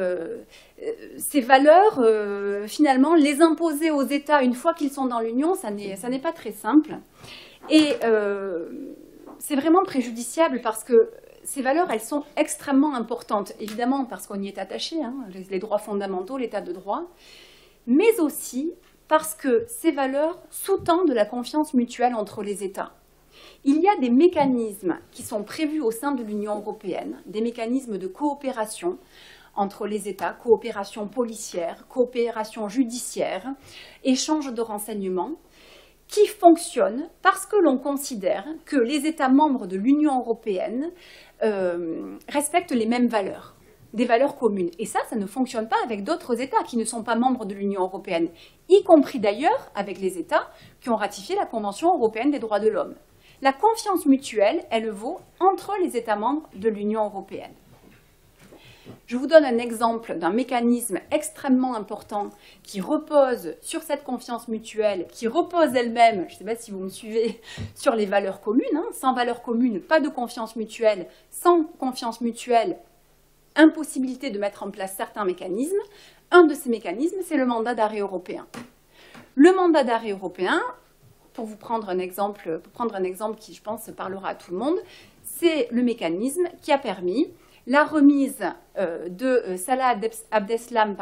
ces valeurs, finalement, les imposer aux États une fois qu'ils sont dans l'Union, ça n'est pas très simple. Et c'est vraiment préjudiciable parce que ces valeurs, elles sont extrêmement importantes. Évidemment, parce qu'on y est attaché, les droits fondamentaux, l'état de droit. mais aussi parce que ces valeurs sous-tendent la confiance mutuelle entre les États. Il y a des mécanismes qui sont prévus au sein de l'Union européenne, des mécanismes de coopération entre les États, coopération policière, coopération judiciaire, échange de renseignements, qui fonctionnent parce que l'on considère que les États membres de l'Union européenne respectent les mêmes valeurs, des valeurs communes. Et ça ne fonctionne pas avec d'autres États qui ne sont pas membres de l'Union européenne, y compris d'ailleurs avec les États qui ont ratifié la Convention européenne des droits de l'homme. La confiance mutuelle, elle vaut entre les États membres de l'Union européenne. Je vous donne un exemple d'un mécanisme extrêmement important qui repose sur cette confiance mutuelle, qui repose elle-même, je ne sais pas si vous me suivez, sur les valeurs communes. Sans valeurs communes, pas de confiance mutuelle. Sans confiance mutuelle, impossibilité de mettre en place certains mécanismes. Un de ces mécanismes, c'est le mandat d'arrêt européen. Le mandat d'arrêt européen, pour vous prendre un exemple qui, je pense, parlera à tout le monde, c'est le mécanisme qui a permis la remise de Salah Abdeslam,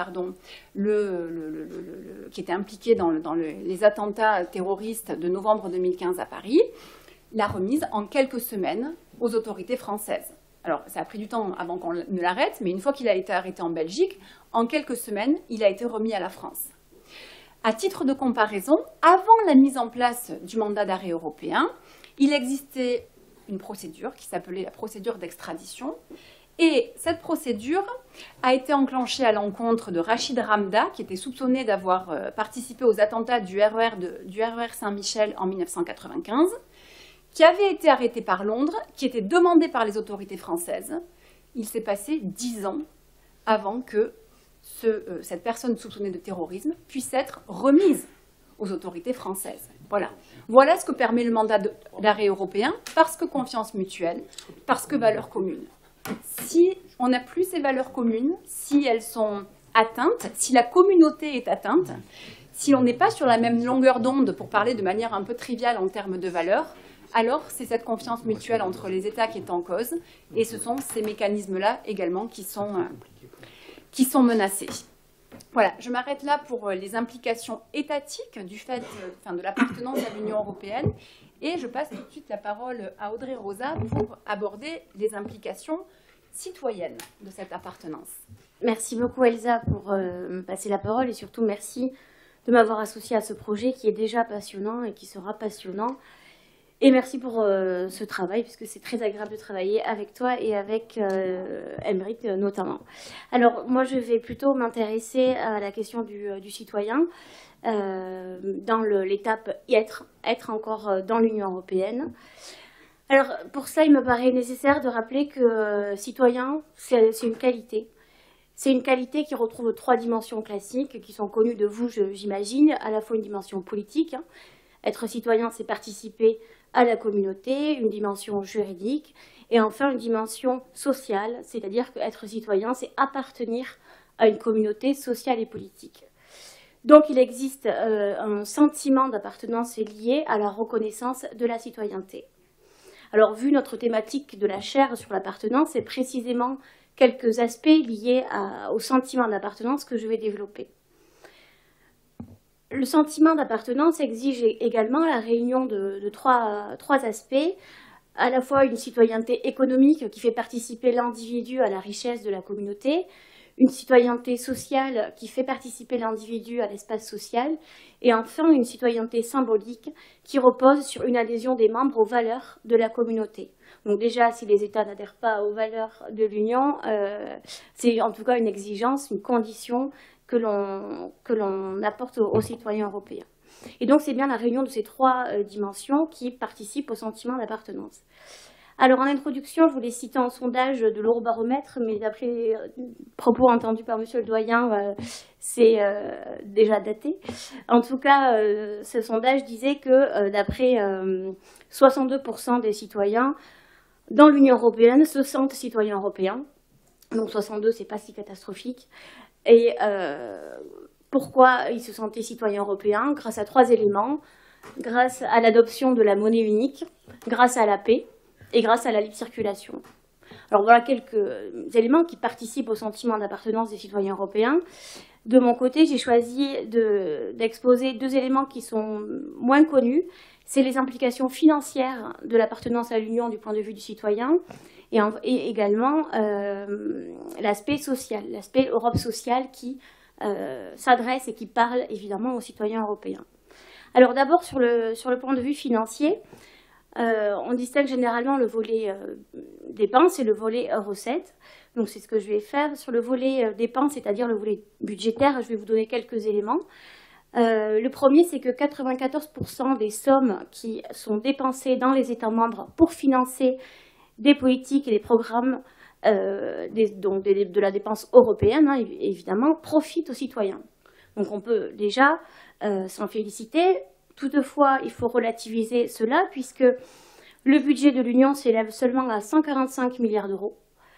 qui était impliqué dans les attentats terroristes de novembre 2015 à Paris, la remise en quelques semaines aux autorités françaises. Alors, ça a pris du temps avant qu'on ne l'arrête, mais une fois qu'il a été arrêté en Belgique, en quelques semaines, il a été remis à la France. À titre de comparaison, avant la mise en place du mandat d'arrêt européen, il existait une procédure qui s'appelait la procédure d'extradition. Et cette procédure a été enclenchée à l'encontre de Rachid Ramda, qui était soupçonné d'avoir participé aux attentats du RER Saint-Michel en 1995, qui avait été arrêté par Londres, qui était demandé par les autorités françaises. Il s'est passé 10 ans avant que cette personne soupçonnée de terrorisme puisse être remise aux autorités françaises. Voilà ce que permet le mandat d'arrêt européen, parce que confiance mutuelle, parce que valeurs communes. Si on n'a plus ces valeurs communes, si elles sont atteintes, si la communauté est atteinte, si on n'est pas sur la même longueur d'onde, pour parler de manière un peu triviale en termes de valeurs, alors c'est cette confiance mutuelle entre les États qui est en cause, et ce sont ces mécanismes-là également qui sont menacés. Voilà, je m'arrête là pour les implications étatiques du fait de l'appartenance à l'Union européenne. Et je passe tout de suite la parole à Audrey Rosa pour aborder les implications citoyennes de cette appartenance. Merci beaucoup Elsa pour me passer la parole et surtout merci de m'avoir associée à ce projet qui est déjà passionnant et qui sera passionnant. Et merci pour ce travail puisque c'est très agréable de travailler avec toi et avec Aymeric notamment. Alors moi je vais plutôt m'intéresser à la question du citoyen. Dans l'étape être encore dans l'Union européenne. Alors pour ça, il me paraît nécessaire de rappeler que citoyen, c'est une qualité. C'est une qualité qui retrouve 3 dimensions classiques qui sont connues de vous, j'imagine, à la fois une dimension politique. Être citoyen, c'est participer à la communauté, une dimension juridique, et enfin une dimension sociale, c'est-à-dire qu'être citoyen, c'est appartenir à une communauté sociale et politique. Donc il existe un sentiment d'appartenance lié à la reconnaissance de la citoyenneté. Alors vu notre thématique de la chaire sur l'appartenance, c'est précisément quelques aspects liés au sentiment d'appartenance que je vais développer. Le sentiment d'appartenance exige également la réunion de trois aspects, à la fois une citoyenneté économique qui fait participer l'individu à la richesse de la communauté, une citoyenneté sociale qui fait participer l'individu à l'espace social, et enfin une citoyenneté symbolique qui repose sur une adhésion des membres aux valeurs de la communauté. Donc déjà, si les États n'adhèrent pas aux valeurs de l'Union, c'est en tout cas une exigence, une condition que l'on apporte aux citoyens européens. Et donc c'est bien la réunion de ces 3 dimensions qui participent au sentiment d'appartenance. Alors en introduction, je voulais citer un sondage de l'Eurobaromètre, mais d'après les propos entendus par Monsieur le Doyen, c'est déjà daté. En tout cas, ce sondage disait que d'après 62% des citoyens dans l'Union européenne se sentent citoyens européens. Donc 62, c'est pas si catastrophique. Et pourquoi ils se sentaient citoyens européens? Grâce à 3 éléments. Grâce à l'adoption de la monnaie unique, grâce à la paix, et grâce à la libre circulation. Alors voilà quelques éléments qui participent au sentiment d'appartenance des citoyens européens. De mon côté, j'ai choisi d'exposer deux éléments qui sont moins connus. C'est les implications financières de l'appartenance à l'Union du point de vue du citoyen et également l'aspect social, l'aspect Europe sociale qui s'adresse et qui parle évidemment aux citoyens européens. Alors d'abord sur le point de vue financier, on distingue généralement le volet dépenses et le volet recettes. Donc c'est ce que je vais faire. Sur le volet dépenses, c'est-à-dire le volet budgétaire, je vais vous donner quelques éléments. Le premier, c'est que 94% des sommes qui sont dépensées dans les États membres pour financer des politiques et des programmes de la dépense européenne, hein, évidemment, profitent aux citoyens. Donc on peut déjà s'en féliciter. Toutefois, il faut relativiser cela puisque le budget de l'Union s'élève seulement à 145 milliards d'euros,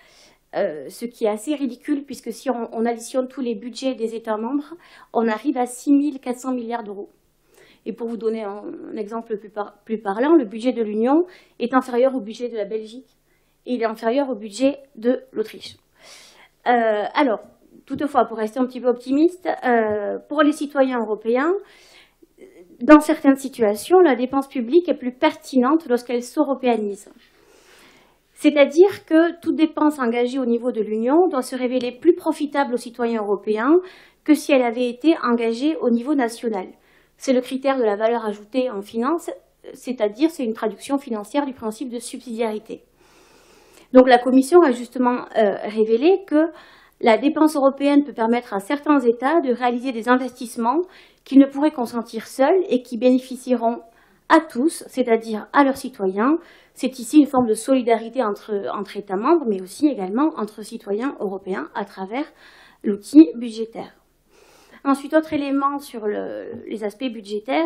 ce qui est assez ridicule puisque si on additionne tous les budgets des États membres, on arrive à 6 400 milliards d'euros. Et pour vous donner un exemple plus parlant, le budget de l'Union est inférieur au budget de la Belgique et il est inférieur au budget de l'Autriche. Alors, toutefois, pour rester un petit peu optimiste, pour les citoyens européens, dans certaines situations, la dépense publique est plus pertinente lorsqu'elle s'européanise. C'est-à-dire que toute dépense engagée au niveau de l'Union doit se révéler plus profitable aux citoyens européens que si elle avait été engagée au niveau national. C'est le critère de la valeur ajoutée en finance, c'est-à-dire c'est une traduction financière du principe de subsidiarité. Donc la Commission a justement révélé que la dépense européenne peut permettre à certains États de réaliser des investissements qu'ils ne pourraient consentir seuls et qui bénéficieront à tous, c'est-à-dire à leurs citoyens. C'est ici une forme de solidarité entre États membres, mais aussi également entre citoyens européens à travers l'outil budgétaire. Ensuite, autre élément sur les aspects budgétaires,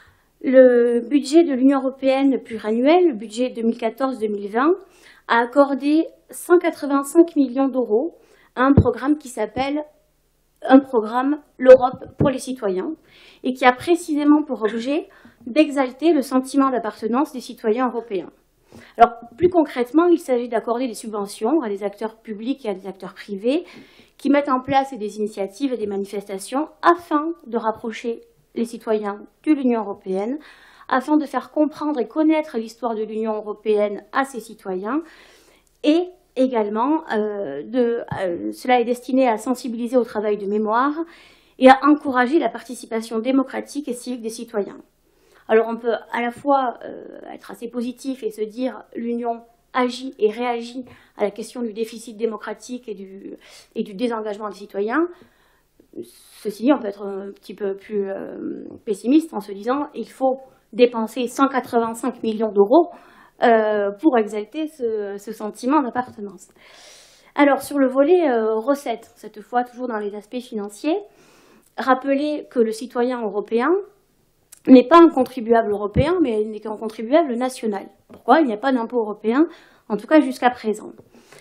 le budget de l'Union européenne pluriannuel, le budget 2014-2020, a accordé 185 millions d'euros à un programme qui s'appelle un programme l'Europe pour les citoyens et qui a précisément pour objet d'exalter le sentiment d'appartenance des citoyens européens. Alors, plus concrètement, il s'agit d'accorder des subventions à des acteurs publics et à des acteurs privés qui mettent en place des initiatives et des manifestations afin de rapprocher les citoyens de l'Union européenne, afin de faire comprendre et connaître l'histoire de l'Union européenne à ses citoyens et également, cela est destiné à sensibiliser au travail de mémoire et à encourager la participation démocratique et civique des citoyens. Alors on peut à la fois être assez positif et se dire l'Union agit et réagit à la question du déficit démocratique et du désengagement des citoyens. Ceci dit, on peut être un petit peu plus pessimiste en se disant il faut dépenser 185 millions d'euros pour exalter ce sentiment d'appartenance. Alors, sur le volet recettes, cette fois toujours dans les aspects financiers, rappelez que le citoyen européen n'est pas un contribuable européen, mais il n'est qu'un contribuable national. Pourquoi ? Il n'y a pas d'impôt européen, en tout cas jusqu'à présent.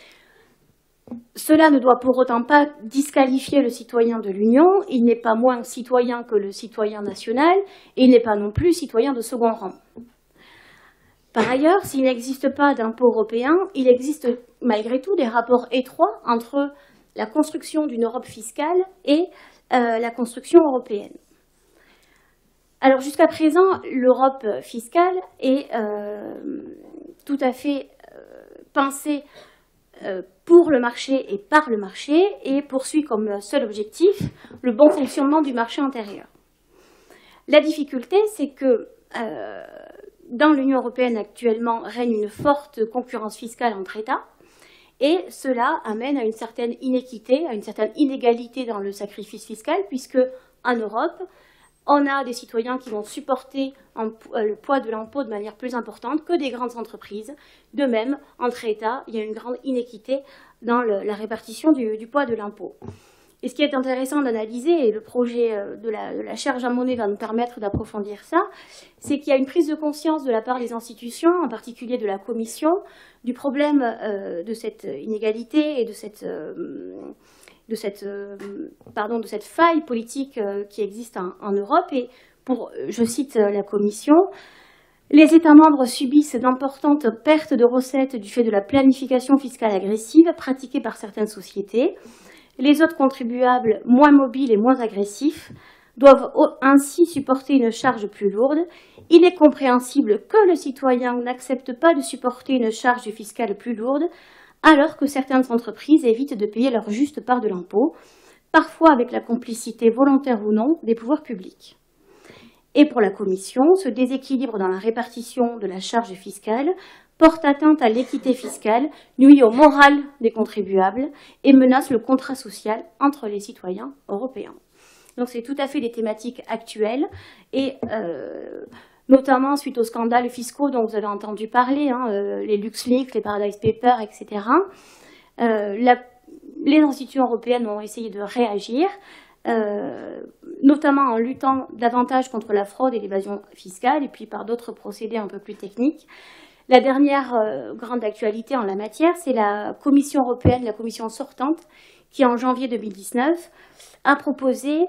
Cela ne doit pour autant pas disqualifier le citoyen de l'Union. Il n'est pas moins citoyen que le citoyen national, et il n'est pas non plus citoyen de second rang. Par ailleurs, s'il n'existe pas d'impôt européen, il existe malgré tout des rapports étroits entre la construction d'une Europe fiscale et la construction européenne. Alors jusqu'à présent, l'Europe fiscale est tout à fait pensée pour le marché et par le marché et poursuit comme seul objectif le bon fonctionnement du marché intérieur. La difficulté, c'est que dans l'Union européenne actuellement règne une forte concurrence fiscale entre États et cela amène à une certaine inéquité, à une certaine inégalité dans le sacrifice fiscal puisque en Europe, on a des citoyens qui vont supporter le poids de l'impôt de manière plus importante que des grandes entreprises. De même, entre États, il y a une grande inéquité dans la répartition du poids de l'impôt. Et ce qui est intéressant d'analyser, et le projet de la chaire Jean Monnet va nous permettre d'approfondir ça, c'est qu'il y a une prise de conscience de la part des institutions, en particulier de la Commission, du problème de cette inégalité et de cette faille politique qui existe en Europe. Et je cite la Commission, « Les États membres subissent d'importantes pertes de recettes du fait de la planification fiscale agressive pratiquée par certaines sociétés. Les autres contribuables moins mobiles et moins agressifs doivent ainsi supporter une charge plus lourde. Il est compréhensible que le citoyen n'accepte pas de supporter une charge fiscale plus lourde, alors que certaines entreprises évitent de payer leur juste part de l'impôt, parfois avec la complicité volontaire ou non des pouvoirs publics. Et pour la Commission, ce déséquilibre dans la répartition de la charge fiscale porte atteinte à l'équité fiscale, nuit au moral des contribuables et menace le contrat social entre les citoyens européens. Donc c'est tout à fait des thématiques actuelles et notamment suite aux scandales fiscaux dont vous avez entendu parler, les LuxLeaks, les Paradise Papers, etc. Les institutions européennes ont essayé de réagir, notamment en luttant davantage contre la fraude et l'évasion fiscale, et puis par d'autres procédés un peu plus techniques. La dernière grande actualité en la matière, c'est la Commission européenne, la Commission sortante, qui en janvier 2019 a proposé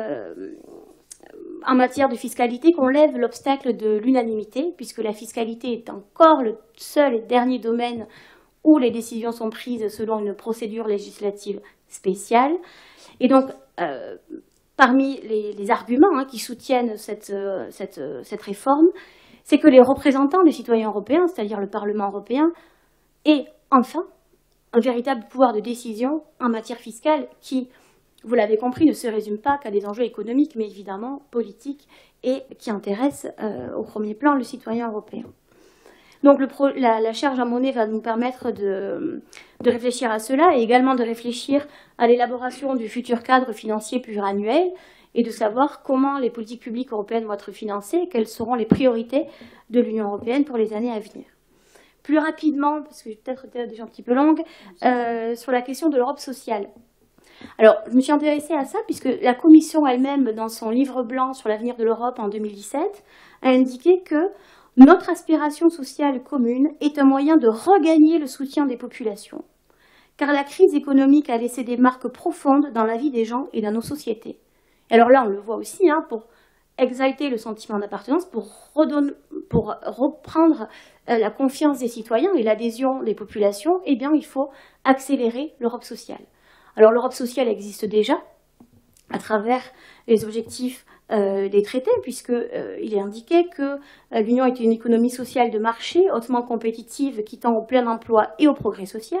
en matière de fiscalité qu'on lève l'obstacle de l'unanimité, puisque la fiscalité est encore le seul et dernier domaine où les décisions sont prises selon une procédure législative spéciale. Et donc, parmi les arguments qui soutiennent cette réforme, c'est que les représentants des citoyens européens, c'est-à-dire le Parlement européen, aient enfin un véritable pouvoir de décision en matière fiscale qui, vous l'avez compris, ne se résume pas qu'à des enjeux économiques, mais évidemment politiques et qui intéressent au premier plan le citoyen européen. Donc la chère Jean Monnet va nous permettre de réfléchir à cela et également de réfléchir à l'élaboration du futur cadre financier pluriannuel et de savoir comment les politiques publiques européennes vont être financées et quelles seront les priorités de l'Union européenne pour les années à venir. Plus rapidement, parce que j'ai peut-être été déjà un petit peu longue, sur la question de l'Europe sociale. Alors, je me suis intéressée à ça puisque la Commission elle-même, dans son livre blanc sur l'avenir de l'Europe en 2017, a indiqué que notre aspiration sociale commune est un moyen de regagner le soutien des populations, car la crise économique a laissé des marques profondes dans la vie des gens et dans nos sociétés. Et alors là, on le voit aussi, pour exalter le sentiment d'appartenance, pour reprendre la confiance des citoyens et l'adhésion des populations, eh bien, il faut accélérer l'Europe sociale. Alors l'Europe sociale existe déjà à travers les objectifs des traités, puisqu'il est indiqué que l'Union est une économie sociale de marché hautement compétitive qui tend au plein emploi et au progrès social.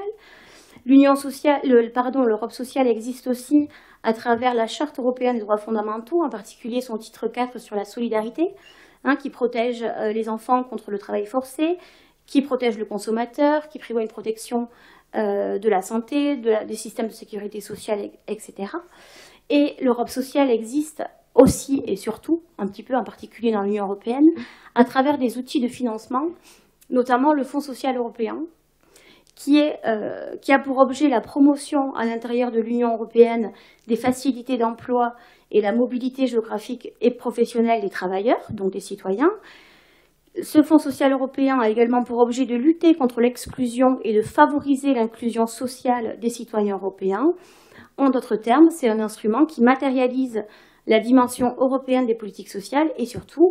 L'Europe sociale existe aussi à travers la Charte européenne des droits fondamentaux, en particulier son titre 4 sur la solidarité, qui protège les enfants contre le travail forcé, qui protège le consommateur, qui prévoit une protection de la santé, des systèmes de sécurité sociale, etc. Et l'Europe sociale existe aussi et surtout, un petit peu en particulier dans l'Union européenne, à travers des outils de financement, notamment le Fonds social européen, qui a pour objet la promotion à l'intérieur de l'Union européenne des facilités d'emploi et la mobilité géographique et professionnelle des travailleurs, donc des citoyens. Ce Fonds social européen a également pour objet de lutter contre l'exclusion et de favoriser l'inclusion sociale des citoyens européens. En d'autres termes, c'est un instrument qui matérialise la dimension européenne des politiques sociales et surtout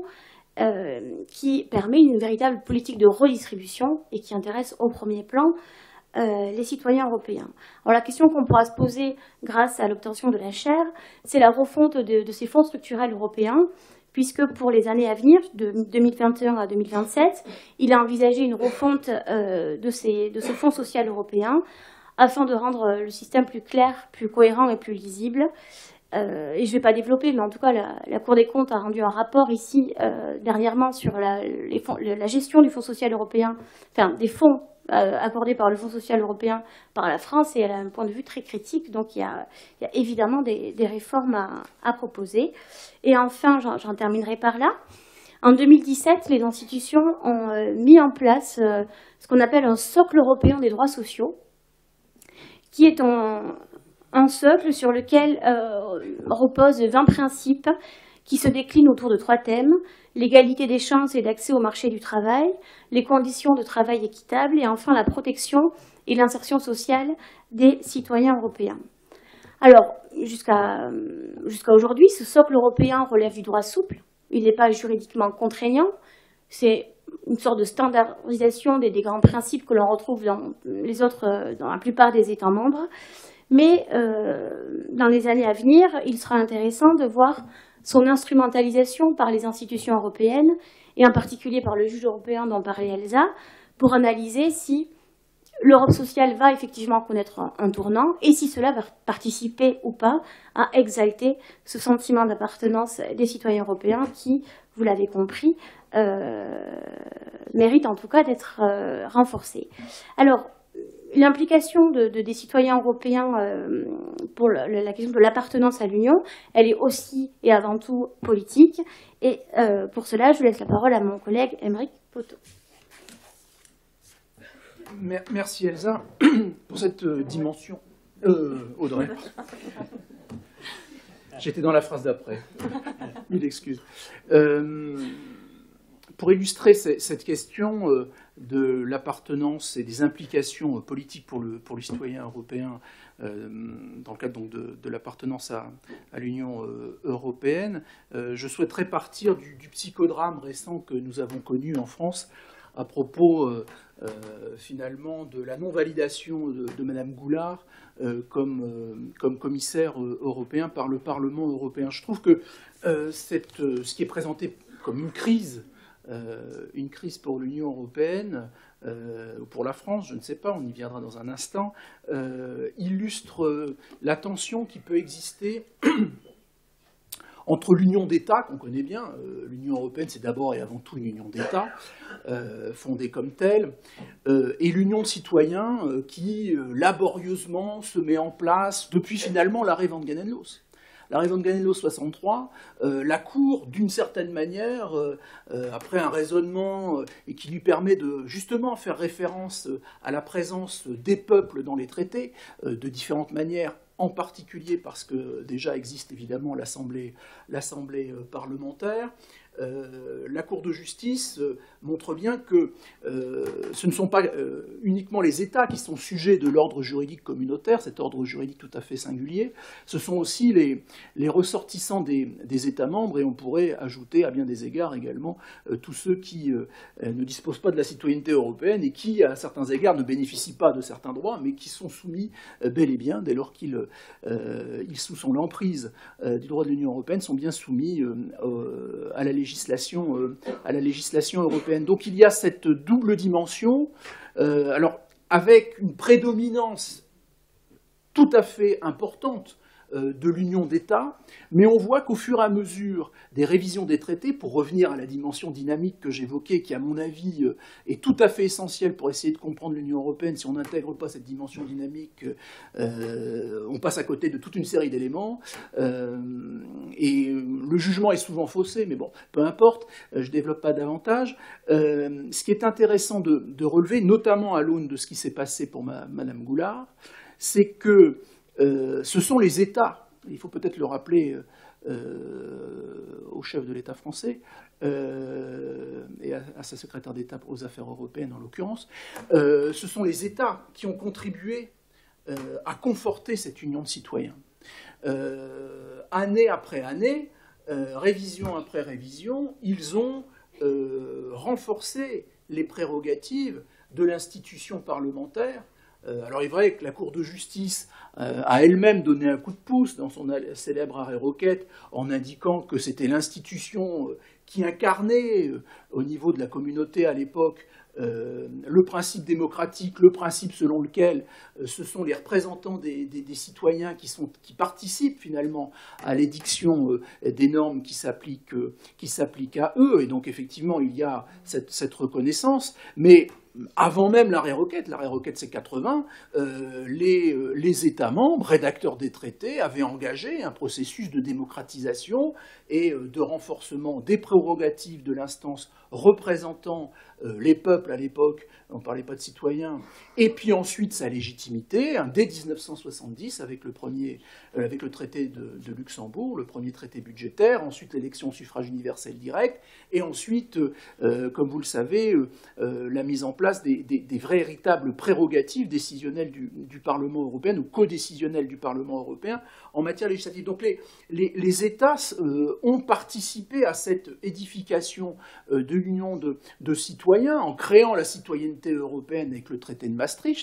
qui permet une véritable politique de redistribution et qui intéresse au premier plan les citoyens européens. Alors la question qu'on pourra se poser grâce à l'obtention de la chaire, c'est la refonte de ces fonds structurels européens, puisque pour les années à venir, de 2021 à 2027, il a envisagé une refonte de ce fonds social européen afin de rendre le système plus clair, plus cohérent et plus lisible. Et je ne vais pas développer, mais en tout cas, la Cour des comptes a rendu un rapport ici dernièrement sur la gestion du Fonds social européen, enfin des fonds accordés par le Fonds social européen par la France, et elle a un point de vue très critique. Donc il y a évidemment des réformes à proposer. Et enfin, j'en terminerai par là. En 2017, les institutions ont mis en place ce qu'on appelle un socle européen des droits sociaux, qui est un socle sur lequel reposent 20 principes qui se déclinent autour de 3 thèmes: l'égalité des chances et d'accès au marché du travail, les conditions de travail équitables et enfin la protection et l'insertion sociale des citoyens européens. Alors, jusqu'à aujourd'hui, ce socle européen relève du droit souple. Il n'est pas juridiquement contraignant. C'est une sorte de standardisation des grands principes que l'on retrouve dans la plupart des États membres. Mais dans les années à venir, il sera intéressant de voir son instrumentalisation par les institutions européennes, et en particulier par le juge européen dont parlait Elsa, pour analyser si l'Europe sociale va effectivement connaître un tournant et si cela va participer ou pas à exalter ce sentiment d'appartenance des citoyens européens qui, vous l'avez compris, mérite en tout cas d'être renforcé. Alors, l'implication des citoyens européens pour la question de l'appartenance à l'Union, elle est aussi et avant tout politique. Et pour cela, je laisse la parole à mon collègue Aymeric Poteau. Merci Elsa pour cette dimension. Audrey. J'étais dans la phrase d'après. Mille excuses. Pour illustrer cette question de l'appartenance et des implications politiques pour le citoyen européen dans le cadre donc de l'appartenance à l'Union européenne, je souhaiterais partir du psychodrame récent que nous avons connu en France à propos finalement de la non-validation de Madame Goulard comme commissaire européen par le Parlement européen. Je trouve que ce qui est présenté comme une crise pour l'Union européenne, ou pour la France, je ne sais pas, on y viendra dans un instant, illustre la tension qui peut exister entre l'union d'États, qu'on connaît bien. L'Union européenne, c'est d'abord et avant tout une union d'États, fondée comme telle, et l'union de citoyens qui, laborieusement, se met en place depuis finalement l'arrêt Van Ganenloos. L'arrêt Van Ganenloos 63, la Cour, d'une certaine manière, après un raisonnement et qui lui permet de justement faire référence à la présence des peuples dans les traités, de différentes manières, en particulier parce que déjà existe évidemment l'Assemblée parlementaire, la Cour de justice montre bien que ce ne sont pas uniquement les États qui sont sujets de l'ordre juridique communautaire, cet ordre juridique tout à fait singulier, ce sont aussi les ressortissants des États membres, et on pourrait ajouter à bien des égards également tous ceux qui ne disposent pas de la citoyenneté européenne et qui, à certains égards, ne bénéficient pas de certains droits, mais qui sont soumis bel et bien, dès lors qu'ils sous l'emprise du droit de l'Union européenne, sont bien soumis à la législation européenne. Donc il y a cette double dimension, alors avec une prédominance tout à fait importante de l'union d'États, mais on voit qu'au fur et à mesure des révisions des traités, pour revenir à la dimension dynamique que j'évoquais, qui à mon avis est tout à fait essentielle pour essayer de comprendre l'Union européenne, si on n'intègre pas cette dimension dynamique, on passe à côté de toute une série d'éléments, et le jugement est souvent faussé, mais bon, peu importe, je ne développe pas davantage. Ce qui est intéressant de relever, notamment à l'aune de ce qui s'est passé pour Madame Goulard, c'est que ce sont les États, il faut peut-être le rappeler au chef de l'État français et à sa secrétaire d'État aux affaires européennes en l'occurrence, ce sont les États qui ont contribué à conforter cette union de citoyens. Année après année, révision après révision, ils ont renforcé les prérogatives de l'institution parlementaire. Alors il est vrai que la Cour de justice a elle-même donné un coup de pouce dans son célèbre arrêt Roquette en indiquant que c'était l'institution qui incarnait au niveau de la communauté à l'époque le principe démocratique, le principe selon lequel ce sont les représentants des citoyens qui participent finalement à l'édiction des normes qui s'appliquent à eux. Et donc effectivement il y a cette reconnaissance, mais avant même l'arrêt Roquette c'est 80, les États membres, rédacteurs des traités, avaient engagé un processus de démocratisation et de renforcement des prérogatives de l'instance représentant les peuples à l'époque, on ne parlait pas de citoyens, et puis ensuite sa légitimité, dès 1970 avec le traité de Luxembourg, le premier traité budgétaire, ensuite l'élection au suffrage universel direct, et ensuite, comme vous le savez, la mise en place des véritables prérogatives décisionnelles du Parlement européen ou codécisionnelles du Parlement européen en matière législative. Donc les États ont participé à cette édification de l'union de citoyens en créant la citoyenneté européenne avec le traité de Maastricht,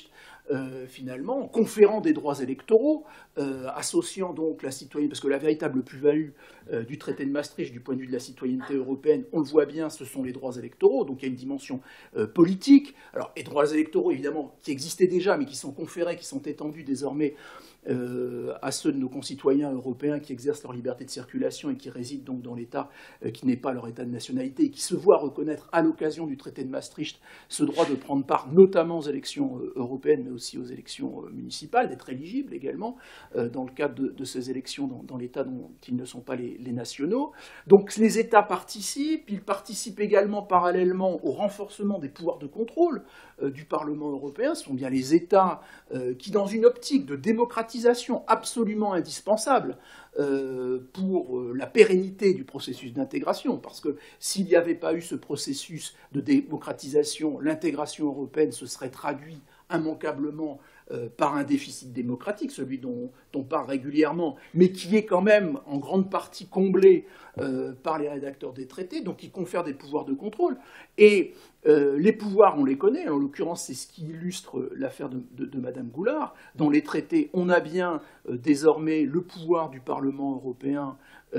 finalement, en conférant des droits électoraux, associant donc la citoyenneté, parce que la véritable plus-value du traité de Maastricht du point de vue de la citoyenneté européenne, on le voit bien, ce sont les droits électoraux, donc il y a une dimension politique. Alors, les droits électoraux, évidemment, qui existaient déjà, mais qui sont conférés, qui sont étendus désormais à ceux de nos concitoyens européens qui exercent leur liberté de circulation et qui résident donc dans l'État qui n'est pas leur État de nationalité et qui se voient reconnaître à l'occasion du traité de Maastricht ce droit de prendre part notamment aux élections européennes mais aussi aux élections municipales, d'être éligibles également dans le cadre de ces élections dans l'État dont ils ne sont pas les nationaux. Donc les États participent, ils participent également parallèlement au renforcement des pouvoirs de contrôle du Parlement européen. Ce sont bien les États qui, dans une optique de démocratisation absolument indispensable pour la pérennité du processus d'intégration, parce que s'il n'y avait pas eu ce processus de démocratisation, l'intégration européenne se serait traduite immanquablement par un déficit démocratique, celui dont on parle régulièrement, mais qui est quand même en grande partie comblé par les rédacteurs des traités, donc qui confèrent des pouvoirs de contrôle. Et les pouvoirs, on les connaît, en l'occurrence c'est ce qui illustre l'affaire de Madame Goulard. Dans les traités, on a bien désormais le pouvoir du Parlement européen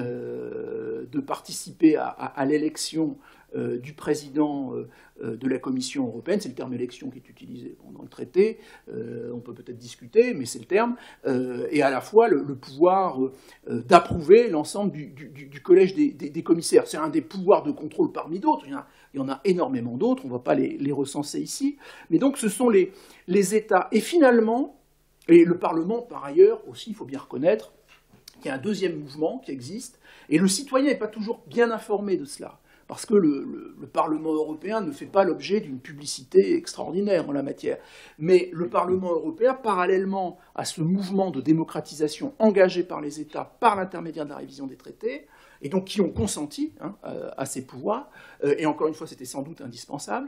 de participer à l'élection du président de la Commission européenne. C'est le terme élection qui est utilisé dans le traité, on peut peut-être discuter, mais c'est le terme, et à la fois le pouvoir d'approuver l'ensemble du collège des commissaires. C'est un des pouvoirs de contrôle parmi d'autres, il y en a énormément d'autres, on ne va pas les recenser ici, mais donc ce sont les États. Et finalement, et le Parlement par ailleurs aussi, il faut bien reconnaître qu'il y a un deuxième mouvement qui existe, et le citoyen n'est pas toujours bien informé de cela. Parce que le Parlement européen ne fait pas l'objet d'une publicité extraordinaire en la matière. Mais le Parlement européen, parallèlement à ce mouvement de démocratisation engagé par les États par l'intermédiaire de la révision des traités, et donc qui ont consenti à ces pouvoirs, et encore une fois c'était sans doute indispensable,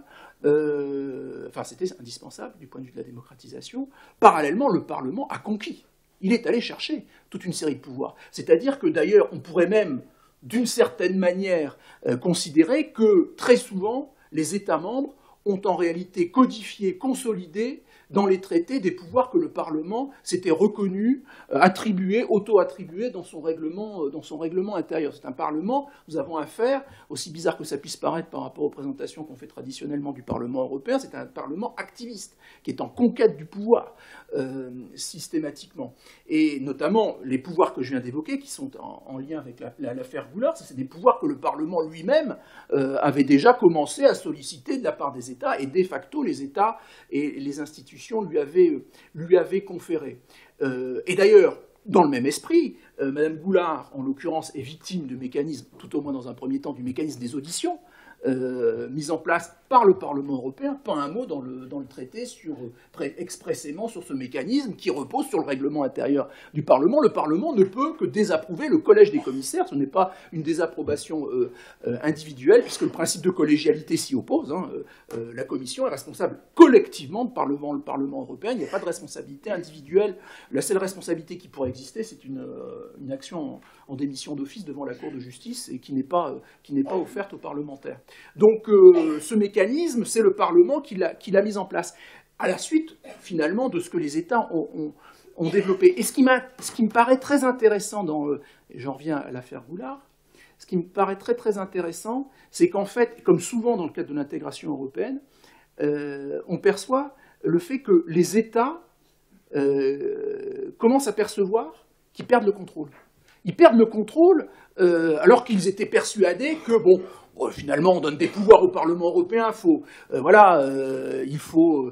c'était indispensable du point de vue de la démocratisation, parallèlement le Parlement a conquis. Il est allé chercher toute une série de pouvoirs. C'est-à-dire que d'ailleurs on pourrait même d'une certaine manière, considérer que très souvent, les États membres ont en réalité codifié, consolidé dans les traités des pouvoirs que le Parlement s'était reconnu, attribué, auto-attribué dans son règlement intérieur. C'est un Parlement, nous avons affaire, aussi bizarre que ça puisse paraître par rapport aux présentations qu'on fait traditionnellement du Parlement européen, c'est un Parlement activiste, qui est en conquête du pouvoir, systématiquement. Et notamment, les pouvoirs que je viens d'évoquer, qui sont en lien avec l'affaire Goulard, c'est des pouvoirs que le Parlement lui-même avait déjà commencé à solliciter de la part des États, et de facto, les États et les institutions lui avaient conféré. Et d'ailleurs, dans le même esprit, Madame Goulard, en l'occurrence, est victime du mécanisme, tout au moins dans un premier temps, du mécanisme des auditions, mis en place par le Parlement européen, pas un mot dans le traité expressément sur ce mécanisme qui repose sur le règlement intérieur du Parlement. Le Parlement ne peut que désapprouver le collège des commissaires, ce n'est pas une désapprobation individuelle, puisque le principe de collégialité s'y oppose. La Commission est responsable collectivement devant le Parlement européen, il n'y a pas de responsabilité individuelle. La seule responsabilité qui pourrait exister, c'est une action en démission d'office devant la Cour de justice et qui n'est pas offerte aux parlementaires. Donc ce mécanisme, c'est le Parlement qui l'a mis en place, à la suite, finalement, de ce que les États ont développé. Et ce qui me paraît très intéressant, et j'en reviens à l'affaire Goulard, ce qui me paraît très très intéressant, c'est qu'en fait, comme souvent dans le cadre de l'intégration européenne, on perçoit le fait que les États commencent à percevoir qu'ils perdent le contrôle. Ils perdent le contrôle alors qu'ils étaient persuadés que, finalement, on donne des pouvoirs au Parlement européen, il faut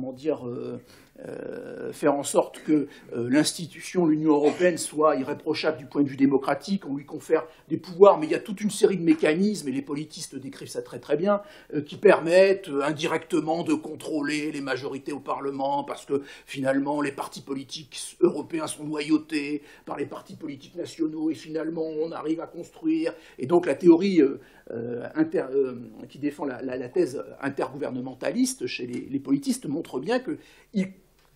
faire en sorte que l'institution, l'Union européenne, soit irréprochable du point de vue démocratique, on lui confère des pouvoirs, mais il y a toute une série de mécanismes, et les politistes décrivent ça très très bien, qui permettent indirectement de contrôler les majorités au Parlement, parce que finalement les partis politiques européens sont noyautés par les partis politiques nationaux, et finalement on arrive à construire, et donc la théorie qui défend la thèse intergouvernementaliste chez les politistes montre bien qu'ils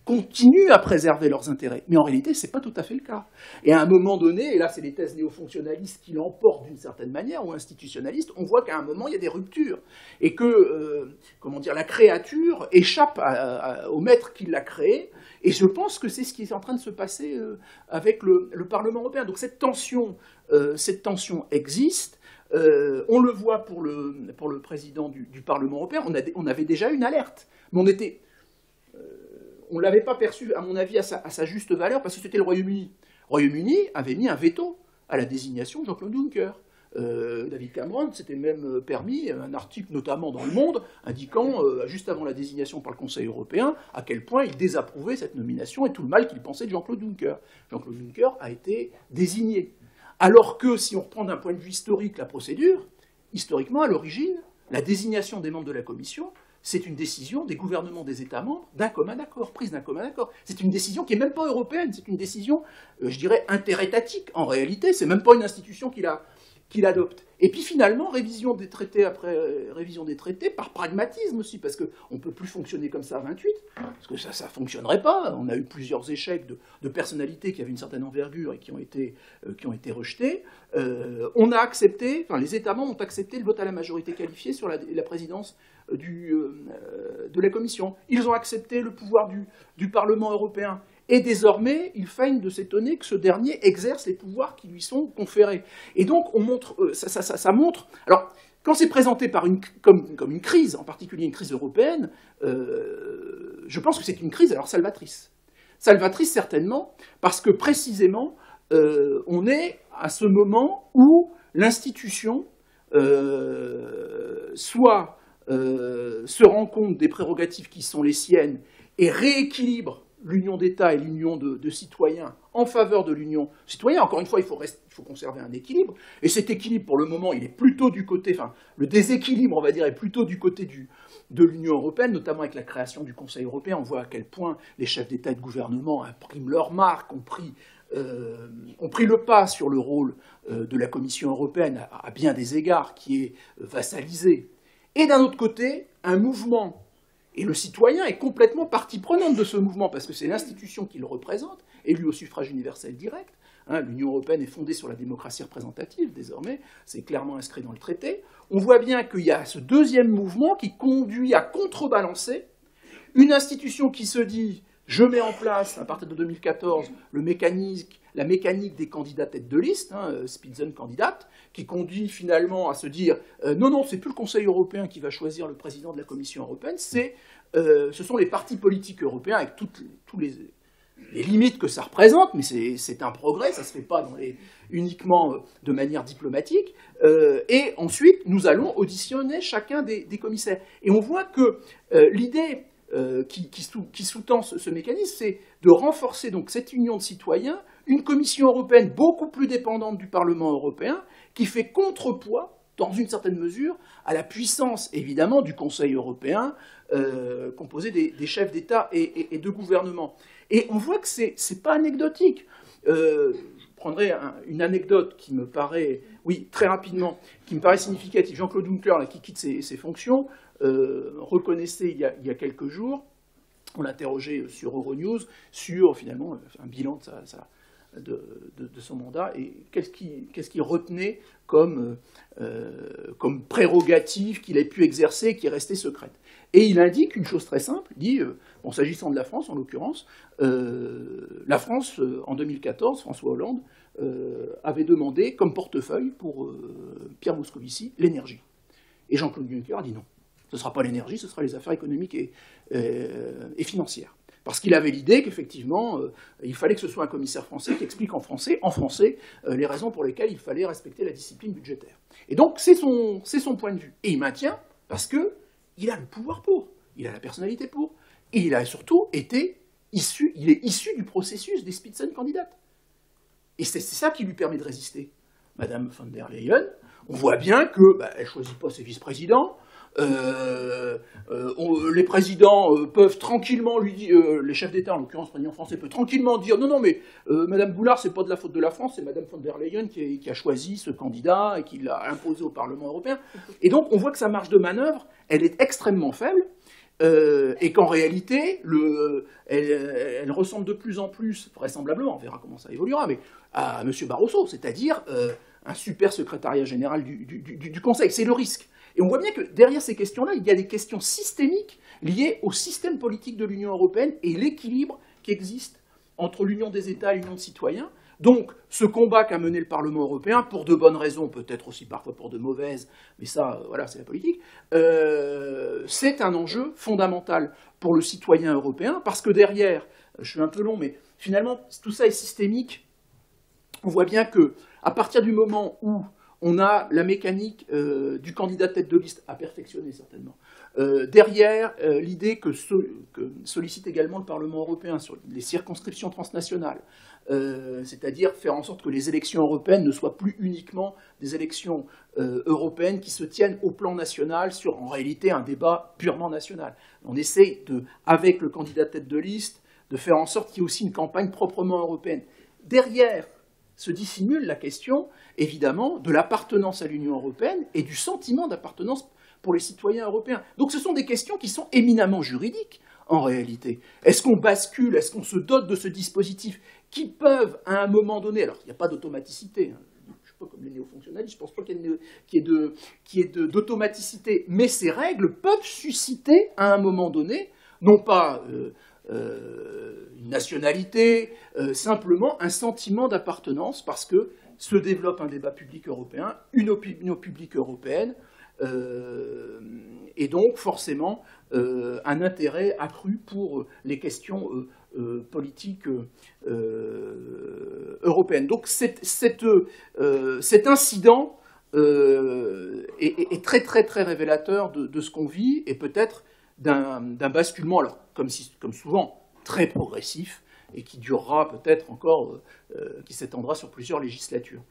continuent à préserver leurs intérêts. Mais en réalité, ce n'est pas tout à fait le cas. Et à un moment donné, et là c'est les thèses néofonctionnalistes qui l'emportent d'une certaine manière, ou institutionnalistes, on voit qu'à un moment, il y a des ruptures. Et que, la créature échappe au maître qui l'a créée. Et je pense que c'est ce qui est en train de se passer avec le Parlement européen. Donc cette tension existe. On le voit pour le président du Parlement européen. On avait déjà une alerte. Mais on ne l'avait pas perçu, à mon avis, à sa juste valeur, parce que c'était le Royaume-Uni. Le Royaume-Uni avait mis un veto à la désignation de Jean-Claude Juncker. David Cameron s'était même permis un article, notamment dans Le Monde, indiquant, juste avant la désignation par le Conseil européen, à quel point il désapprouvait cette nomination et tout le mal qu'il pensait de Jean-Claude Juncker. Jean-Claude Juncker a été désigné. Alors que, si on reprend d'un point de vue historique la procédure, historiquement, à l'origine, la désignation des membres de la Commission, c'est une décision des gouvernements des États membres prise d'un commun accord. C'est une décision qui n'est même pas européenne, c'est une décision, je dirais, interétatique. En réalité, c'est même pas une institution qu'il adopte. Et puis finalement, révision des traités après révision des traités, par pragmatisme aussi, parce qu'on ne peut plus fonctionner comme ça à 28, parce que ça ne fonctionnerait pas. On a eu plusieurs échecs de personnalités qui avaient une certaine envergure et qui ont été rejetés. On a accepté, les États membres ont accepté le vote à la majorité qualifiée sur la présidence de la Commission. Ils ont accepté le pouvoir du Parlement européen. Et désormais, il feigne de s'étonner que ce dernier exerce les pouvoirs qui lui sont conférés. Et donc, ça montre... Alors, quand c'est présenté comme une crise, en particulier une crise européenne, je pense que c'est une crise alors salvatrice. Salvatrice, certainement, parce que précisément, on est à ce moment où l'institution soit se rend compte des prérogatives qui sont les siennes et rééquilibre l'union d'État et l'union de citoyens en faveur de l'union citoyenne. Encore une fois, il faut conserver un équilibre. Et cet équilibre, pour le moment, il est plutôt du côté... le déséquilibre, on va dire, est plutôt du côté de l'Union européenne, notamment avec la création du Conseil européen. On voit à quel point les chefs d'État et de gouvernement impriment leur marque, ont pris le pas sur le rôle de la Commission européenne à bien des égards, qui est vassalisé. Et d'un autre côté, un mouvement. Et le citoyen est complètement partie prenante de ce mouvement, parce que c'est l'institution qui le représente, élue au suffrage universel direct. L'Union européenne est fondée sur la démocratie représentative, désormais, c'est clairement inscrit dans le traité. On voit bien qu'il y a ce deuxième mouvement qui conduit à contrebalancer une institution qui se dit « je mets en place, à partir de 2014, la mécanique des candidats tête de liste, Spitzenkandidat », qui conduit finalement à se dire non, c'est plus le Conseil européen qui va choisir le président de la Commission européenne, ce sont les partis politiques européens avec tous les limites que ça représente, mais c'est un progrès, ça ne se fait pas uniquement de manière diplomatique. Et ensuite, nous allons auditionner chacun des commissaires. Et on voit que l'idée qui sous-tend ce mécanisme, c'est de renforcer donc cette union de citoyens, une Commission européenne beaucoup plus dépendante du Parlement européen, qui fait contrepoids, dans une certaine mesure, à la puissance, évidemment, du Conseil européen, composé des chefs d'État et de gouvernement. Et on voit que c'est pas anecdotique. Je prendrai une anecdote qui me paraît, très rapidement, qui me paraît significative. Jean-Claude Juncker, là, qui quitte ses fonctions, reconnaissait il y a quelques jours, on l'interrogeait sur Euronews, sur finalement un bilan de son mandat, et qu'est-ce qu'il retenait comme prérogative qu'il ait pu exercer, qui est restée secrète. Et il indique une chose très simple, il dit, s'agissant de la France en l'occurrence, la France, en 2014, François Hollande, avait demandé comme portefeuille pour Pierre Moscovici l'énergie. Et Jean-Claude Juncker a dit non, ce ne sera pas l'énergie, ce sera les affaires économiques et financières. Parce qu'il avait l'idée qu'effectivement, il fallait que ce soit un commissaire français qui explique en français, les raisons pour lesquelles il fallait respecter la discipline budgétaire. Et donc, c'est son point de vue. Et il maintient, parce qu'il a le pouvoir pour, il a la personnalité pour, et il a surtout été issu du processus des Spitzenkandidat. Et c'est ça qui lui permet de résister. Madame von der Leyen, on voit bien qu'elle ne choisit pas ses vice-présidents. Les présidents peuvent tranquillement les chefs d'État, en l'occurrence le président français, peut tranquillement dire non, mais Madame Goulard, c'est pas de la faute de la France, c'est Madame von der Leyen qui a choisi ce candidat et qui l'a imposé au Parlement européen. Et donc on voit que sa marge de manœuvre, elle est extrêmement faible. et qu'en réalité, elle ressemble de plus en plus, vraisemblablement, on verra comment ça évoluera, mais à M. Barroso, c'est-à-dire un super secrétariat général du Conseil. C'est le risque. Et on voit bien que derrière ces questions-là, il y a des questions systémiques liées au système politique de l'Union européenne et l'équilibre qui existe entre l'Union des États et l'Union des citoyens. Donc, ce combat qu'a mené le Parlement européen, pour de bonnes raisons, peut-être aussi parfois pour de mauvaises, mais ça, voilà, c'est la politique, c'est un enjeu fondamental pour le citoyen européen, parce que derrière, je suis un peu long, mais finalement, tout ça est systémique. On voit bien que, à partir du moment où on a la mécanique du candidat tête de liste à perfectionner, certainement, derrière, l'idée que sollicite également le Parlement européen sur les circonscriptions transnationales, c'est-à-dire faire en sorte que les élections européennes ne soient plus uniquement des élections européennes qui se tiennent au plan national sur, en réalité, un débat purement national. On essaie, avec le candidat tête de liste, de faire en sorte qu'il y ait aussi une campagne proprement européenne. Derrière se dissimule la question, évidemment, de l'appartenance à l'Union européenne et du sentiment d'appartenance pour les citoyens européens. Donc ce sont des questions qui sont éminemment juridiques, en réalité. Est-ce qu'on bascule, est-ce qu'on se dote de ce dispositif qui peuvent, à un moment donné, alors il n'y a pas d'automaticité, hein, je ne suis pas comme les néo-fonctionnalistes, je ne pense pas qu'il y ait d'automaticité, mais ces règles peuvent susciter, à un moment donné, non pas une nationalité, simplement un sentiment d'appartenance, parce que se développe un débat public européen, une opinion publique européenne, et donc forcément un intérêt accru pour les questions politiques européennes. Donc cet incident est très très très révélateur de ce qu'on vit, et peut-être d'un basculement, alors comme souvent très progressif, et qui durera peut-être encore, qui s'étendra sur plusieurs législatures.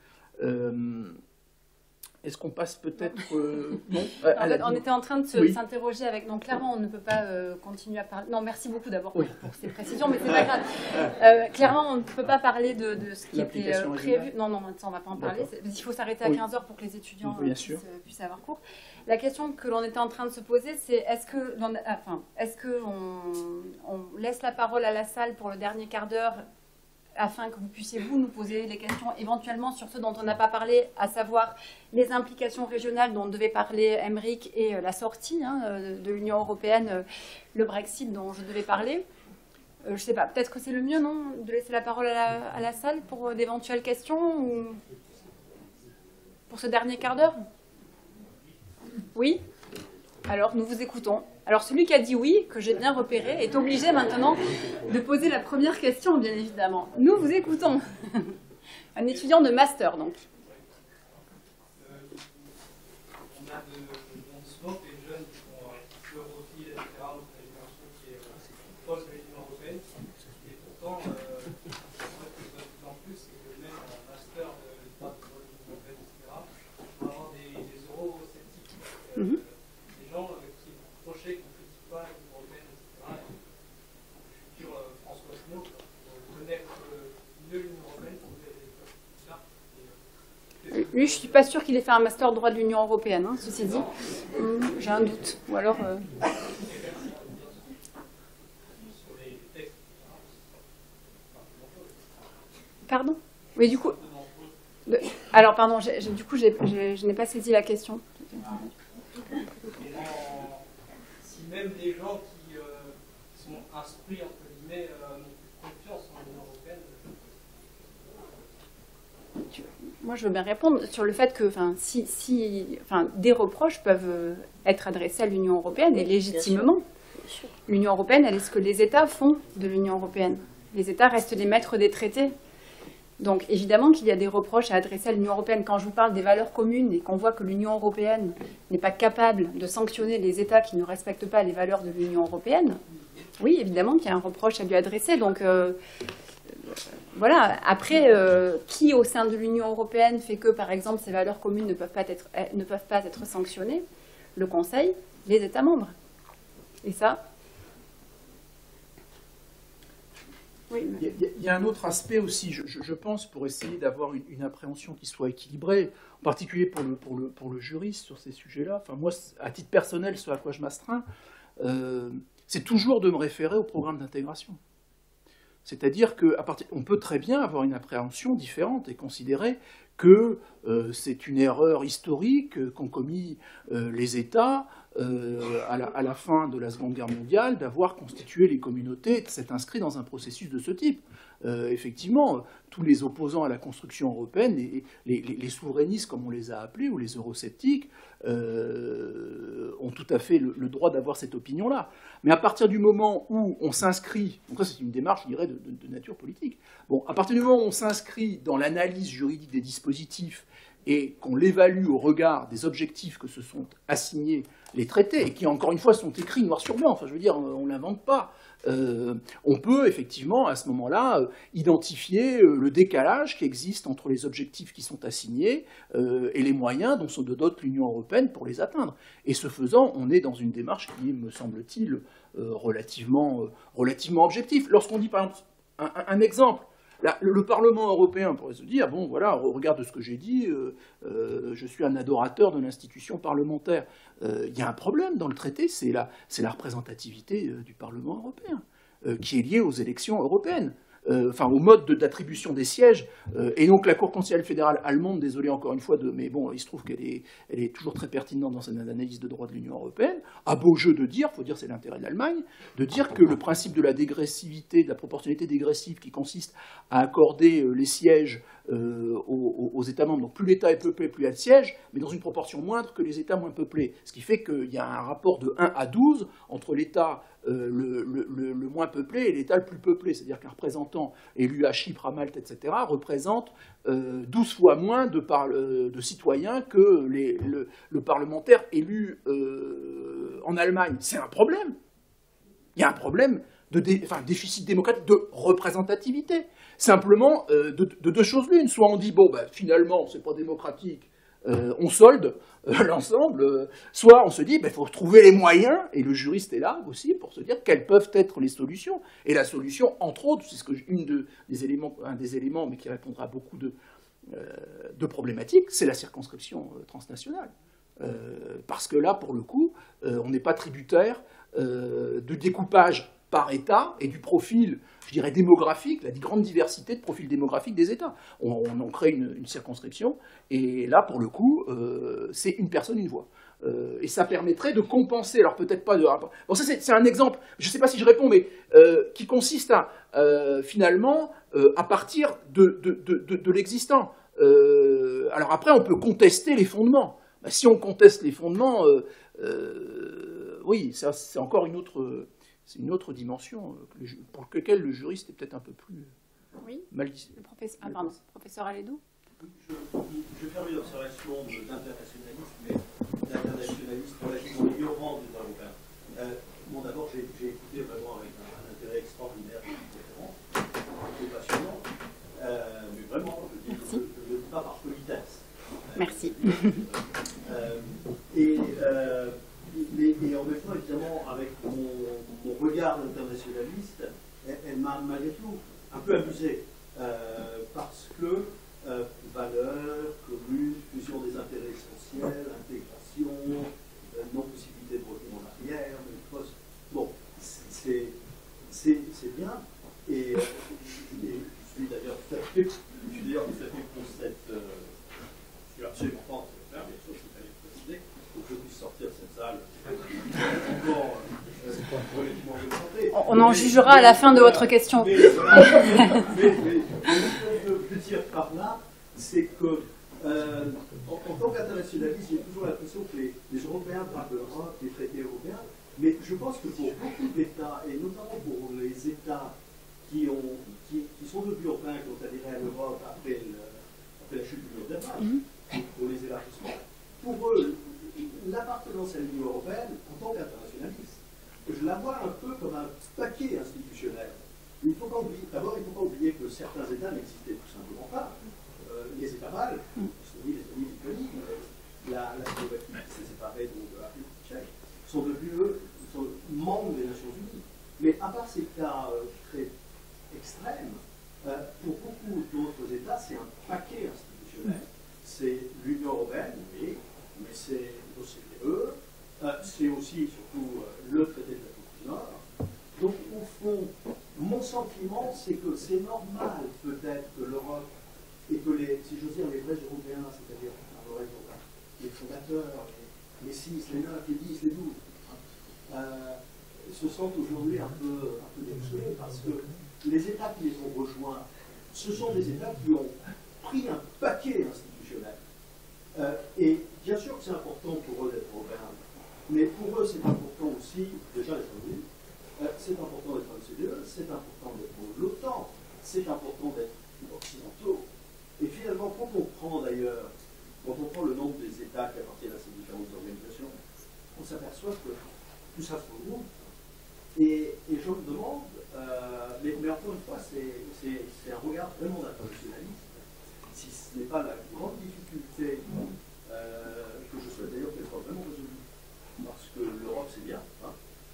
Est-ce qu'on passe peut-être non on était en train de s'interroger avec... Donc clairement, on ne peut pas continuer à parler... Non, merci beaucoup d'abord pour ces précisions, mais c'est pas grave. Clairement, on ne peut pas parler de ce qui était prévu. Non, ça, on ne va pas en parler. Il faut s'arrêter à 15h pour que les étudiants puissent avoir cours. La question que l'on était en train de se poser, c'est est-ce qu'on laisse la parole à la salle pour le dernier quart d'heure afin que vous puissiez nous poser des questions éventuellement sur ce dont on n'a pas parlé, à savoir les implications régionales dont devait parler Aymeric et la sortie de l'Union européenne, le Brexit dont je devais parler. Je ne sais pas, peut-être que c'est le mieux, non, de laisser la parole à la salle pour d'éventuelles questions ou pour ce dernier quart d'heure? Oui? Alors, nous vous écoutons. Alors, celui qui a dit oui, que j'ai bien repéré, est obligé maintenant de poser la première question, bien évidemment. Nous vous écoutons. Un étudiant de master, donc. On a souvent des jeunes qui font l'Europhile, etc., donc la génération qui est proche de l'Union européenne, et pourtant, ce qu'on voit de plus en plus, c'est que même en master de droit de l'Union européenne, etc., on va avoir des eurosceptiques. Des gens qui vont reprocher qu'on ne critique pas l'Union européenne, etc. Et futur François Snow connaître mieux l'Union européenne pour vous aider plus tard. Lui, je ne suis pas sûre qu'il ait fait un master droit de l'Union européenne, ceci dit. J'ai un doute. Ou alors... Pardon? Oui, du coup... Alors, pardon, du coup, je n'ai pas saisi la question. Si même des gens qui sont instruits, entre guillemets, n'ont plus confiance en l'Union européenne. Moi, je veux bien répondre sur le fait que des reproches peuvent être adressés à l'Union européenne, et légitimement. L'Union européenne, elle est ce que les États font de l'Union européenne. Les États restent les maîtres des traités. Donc, évidemment qu'il y a des reproches à adresser à l'Union européenne. Quand je vous parle des valeurs communes et qu'on voit que l'Union européenne n'est pas capable de sanctionner les États qui ne respectent pas les valeurs de l'Union européenne, oui, évidemment qu'il y a un reproche à lui adresser. Donc, voilà. Après, qui au sein de l'Union européenne fait que, par exemple, ces valeurs communes ne peuvent pas être sanctionnées? Le Conseil, les États membres. Et ça... Oui. Il y a un autre aspect aussi, je pense, pour essayer d'avoir une appréhension qui soit équilibrée, en particulier pour le juriste sur ces sujets-là. Enfin, moi, à titre personnel, ce à quoi je m'astreins, c'est toujours de me référer au programme d'intégration. C'est-à-dire qu'on peut très bien avoir une appréhension différente et considérer que c'est une erreur historique qu'ont commis les États à la fin de la Seconde Guerre mondiale d'avoir constitué les communautés et de s'être inscrits dans un processus de ce type. Effectivement, tous les opposants à la construction européenne, les souverainistes comme on les a appelés, ou les eurosceptiques, ont tout à fait le droit d'avoir cette opinion-là. Mais à partir du moment où on s'inscrit, donc ça c'est une démarche, je dirais, de nature politique, bon, à partir du moment où on s'inscrit dans l'analyse juridique des dispositifs et qu'on l'évalue au regard des objectifs que se sont assignés les traités, et qui, encore une fois, sont écrits noir sur blanc, enfin, je veux dire, on ne l'invente pas, on peut, effectivement, à ce moment-là, identifier le décalage qui existe entre les objectifs qui sont assignés et les moyens dont se dote l'Union européenne pour les atteindre. Et ce faisant, on est dans une démarche qui est, me semble-t-il, relativement objective. Lorsqu'on dit, par exemple, un exemple, là, le Parlement européen pourrait se dire, bon voilà, au regard de ce que j'ai dit, je suis un adorateur de l'institution parlementaire. Il y a un problème dans le traité, c'est la représentativité du Parlement européen, qui est liée aux élections européennes. Enfin, au mode d'attribution des sièges, et donc la Cour constitutionnelle fédérale allemande, désolé encore une fois, mais bon, il se trouve qu'elle est toujours très pertinente dans ses analyses de droit de l'Union européenne, a beau jeu de dire, il faut dire c'est l'intérêt de l'Allemagne, de dire que le principe de la dégressivité, de la proportionnalité dégressive qui consiste à accorder les sièges aux États membres, donc plus l'État est peuplé, plus il y a de sièges, mais dans une proportion moindre que les États moins peuplés, ce qui fait qu'il y a un rapport de 1 à 12 entre l'État le moins peuplé et l'État le plus peuplé, c'est-à-dire qu'un représentant élu à Chypre, à Malte, etc., représente 12 fois moins de citoyens que le parlementaire élu en Allemagne. C'est un problème. Il y a un problème de déficit démocratique, de représentativité. Simplement, de deux choses l'une. Soit on dit, bon, ben, finalement, c'est pas démocratique, on solde l'ensemble, soit on se dit, il faut trouver les moyens, et le juriste est là aussi pour se dire quelles peuvent être les solutions. Et la solution, entre autres, c'est un des éléments, mais qui répondra à beaucoup de problématiques, c'est la circonscription transnationale. Parce que là, pour le coup, on n'est pas tributaire de découpage par État et du profil, je dirais, démographique, la grande diversité de profils démographiques des États. On crée une circonscription, et là, pour le coup, c'est une personne, une voix. Et ça permettrait de compenser, alors peut-être pas de... Bon, ça c'est un exemple, je ne sais pas si je réponds, mais qui consiste à, finalement, à partir de l'existant. Alors après, on peut contester les fondements. Si on conteste les fondements, oui, ça c'est encore une autre dimension pour laquelle le juriste est peut-être un peu plus mal discipliné. Professeur Alédou. Je vais faire une observation d'internationaliste, mais d'internationaliste relativement ignorant des Européens. Bon, d'abord, j'ai écouté vraiment avec un intérêt extraordinaire des conférences, c'est passionnant, mais vraiment, je ne le dis pas par politesse. Merci. Et en même temps, évidemment, avec mon regard internationaliste, elle m'a malgré tout un peu amusé, parce que valeurs communes, fusion des intérêts essentiels, intégration, non-possibilité de retour en arrière, bon, c'est bien, et je suis d'ailleurs tout à fait pour cette... je suis absolument pas en train de faire, bien sûr, il fallait préciser, pour que je puisse sortir de cette salle encore relativement concentrée. On en jugera à la fin de votre question. Mais ce que je veux dire par là, c'est que, en tant qu'internationaliste, j'ai toujours l'impression que les Européens parlent de l'Europe, des traités européens, mais je pense que pour beaucoup d'États, et notamment pour les États qui sont devenus européens, qui ont adhéré à l'Europe après la chute du mur de Berlin, pour les élargissements, pour eux, l'appartenance à l'Union européenne, en tant qu'internationaliste, je la vois un peu comme un paquet institutionnel. Il ne faut pas oublier que certains États n'existaient tout simplement pas. Les États baltes, les Lettonie, la Slovaquie, qui s'est séparée de la République tchèque, sont devenus, eux, membres des Nations Unies. Mais à part ces cas très extrêmes, pour beaucoup d'autres États, c'est un paquet institutionnel. C'est l'Union européenne, oui, mais c'est l'OCDE, c'est aussi, surtout, le traité c'est normal peut-être que l'Europe et que si j'ose dire, les vrais Européens, c'est-à-dire les fondateurs, les 6, les 9, les 10, les 12, se sentent aujourd'hui un peu déboussolés parce que les États qui les ont rejoints, ce sont des États qui ont pris un paquet institutionnel. Et bien sûr que c'est important pour eux d'être européens, mais pour eux c'est important aussi, déjà les États-Unis, c'est important d'être l'OCDE, c'est important d'être l'OTAN, c'est important d'être occidentaux. Et finalement, quand on prend d'ailleurs, quand on prend le nombre des États qui appartiennent à ces différentes organisations, on s'aperçoit que tout ça se regroupe. Et je me demande, mais encore une fois, c'est un regard vraiment d'internationaliste. Si ce n'est pas la grande difficulté que je souhaite d'ailleurs qu'elle soit vraiment résolue, parce que l'Europe c'est bien, hein,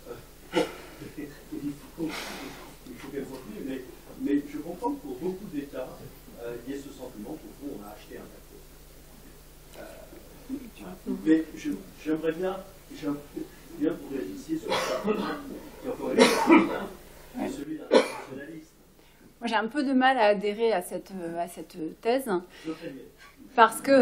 il faut qu'elle soit plus, mais je comprends que pour beaucoup d'États, il y ait ce sentiment qu'au fond on a acheté un paquet. Mais j'aimerais bien que vous réagissiez sur ça, qui encore une fois est celui d'un nationaliste. Moi, j'ai un peu de mal à adhérer à cette thèse. Parce que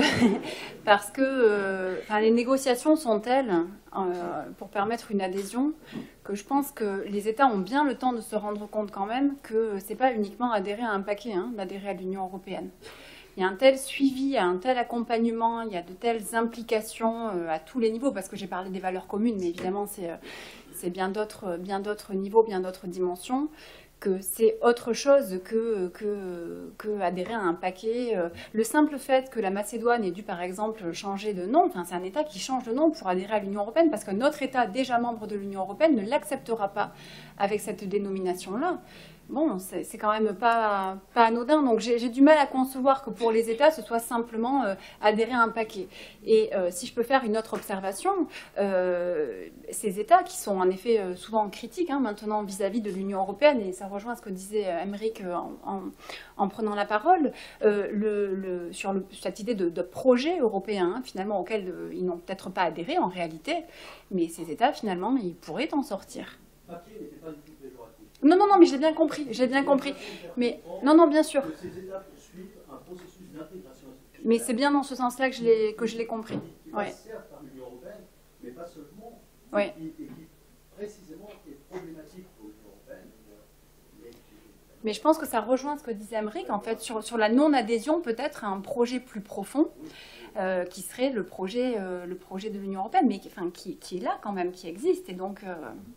les négociations sont telles pour permettre une adhésion que je pense que les États ont bien le temps de se rendre compte quand même que ce n'est pas uniquement adhérer à un paquet, d'adhérer à l'Union européenne. Il y a un tel suivi, il y a un tel accompagnement, il y a de telles implications à tous les niveaux, parce que j'ai parlé des valeurs communes, mais évidemment c'est bien d'autres niveaux, bien d'autres dimensions, que c'est autre chose que adhérer à un paquet. Le simple fait que la Macédoine ait dû, par exemple, changer de nom, c'est un État qui change de nom pour adhérer à l'Union européenne, parce que notre État, déjà membre de l'Union européenne, ne l'acceptera pas avec cette dénomination-là. Bon, c'est quand même pas anodin. Donc j'ai du mal à concevoir que pour les États, ce soit simplement adhérer à un paquet. Et si je peux faire une autre observation, ces États qui sont en effet souvent critiques maintenant vis-à-vis de l'Union européenne, et ça rejoint ce que disait Aymeric en prenant la parole, sur cette idée de projet européen, finalement, auquel ils n'ont peut-être pas adhéré en réalité, mais ces États, finalement, ils pourraient en sortir. Papier n'était pas du tout péjoratif. Non, mais j'ai bien compris, Mais non, bien sûr. Que ces États poursuivent un processus d'intégration institutionnelle. Mais c'est bien dans ce sens-là que je l'ai compris. Qui passe certes par l'Union européenne, mais pas seulement. Oui. Et qui précisément est problématique pour l'Union européenne. Mais je pense que ça rejoint ce que disait Aymeric, en fait, sur la non-adhésion peut-être à un projet plus profond, qui serait le projet de l'Union européenne, mais qui est là quand même, qui existe. Et donc...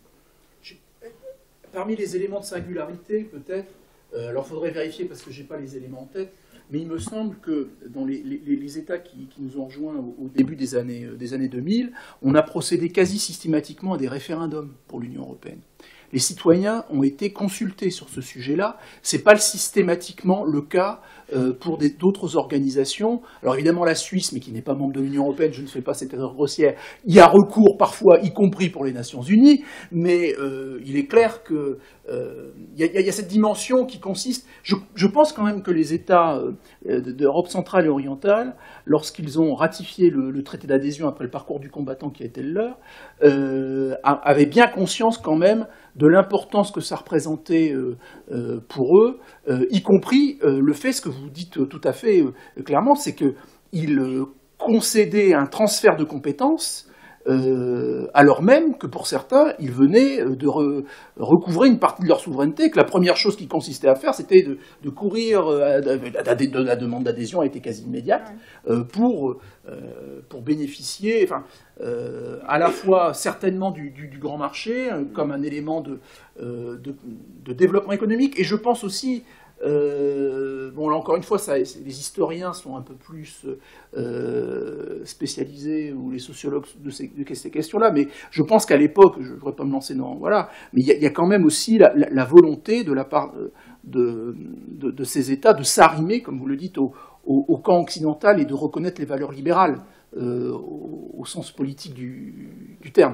Parmi les éléments de singularité, peut-être, alors il faudrait vérifier parce que je n'ai pas les éléments en tête, mais il me semble que dans les États qui nous ont rejoints au début des années 2000, on a procédé quasi systématiquement à des référendums pour l'Union européenne. Les citoyens ont été consultés sur ce sujet-là. Ce n'est pas systématiquement le cas pour d'autres organisations. Alors évidemment la Suisse, mais qui n'est pas membre de l'Union européenne, je ne fais pas cette erreur grossière, il y a recours parfois, y compris pour les Nations Unies, mais il est clair que y a cette dimension qui consiste... Je pense quand même que les États d'Europe centrale et orientale, lorsqu'ils ont ratifié le traité d'adhésion après le parcours du combattant qui a été le leur, avaient bien conscience quand même de l'importance que ça représentait pour eux, y compris le fait, ce que vous dites tout à fait clairement, c'est qu'ils concédaient un transfert de compétences alors même que pour certains, ils venaient de recouvrer une partie de leur souveraineté, que la première chose qui consistait à faire, c'était de courir, la demande d'adhésion a été quasi immédiate, pour bénéficier, à la fois certainement du grand marché, comme un élément de développement économique, et je pense aussi... bon, là encore une fois, les historiens sont un peu plus spécialisés, ou les sociologues de ces questions-là, mais je pense qu'à l'époque, je ne voudrais pas me lancer dans... Voilà, mais il y a quand même aussi la volonté de la part de ces États de s'arrimer, comme vous le dites, au camp occidental et de reconnaître les valeurs libérales au sens politique du terme.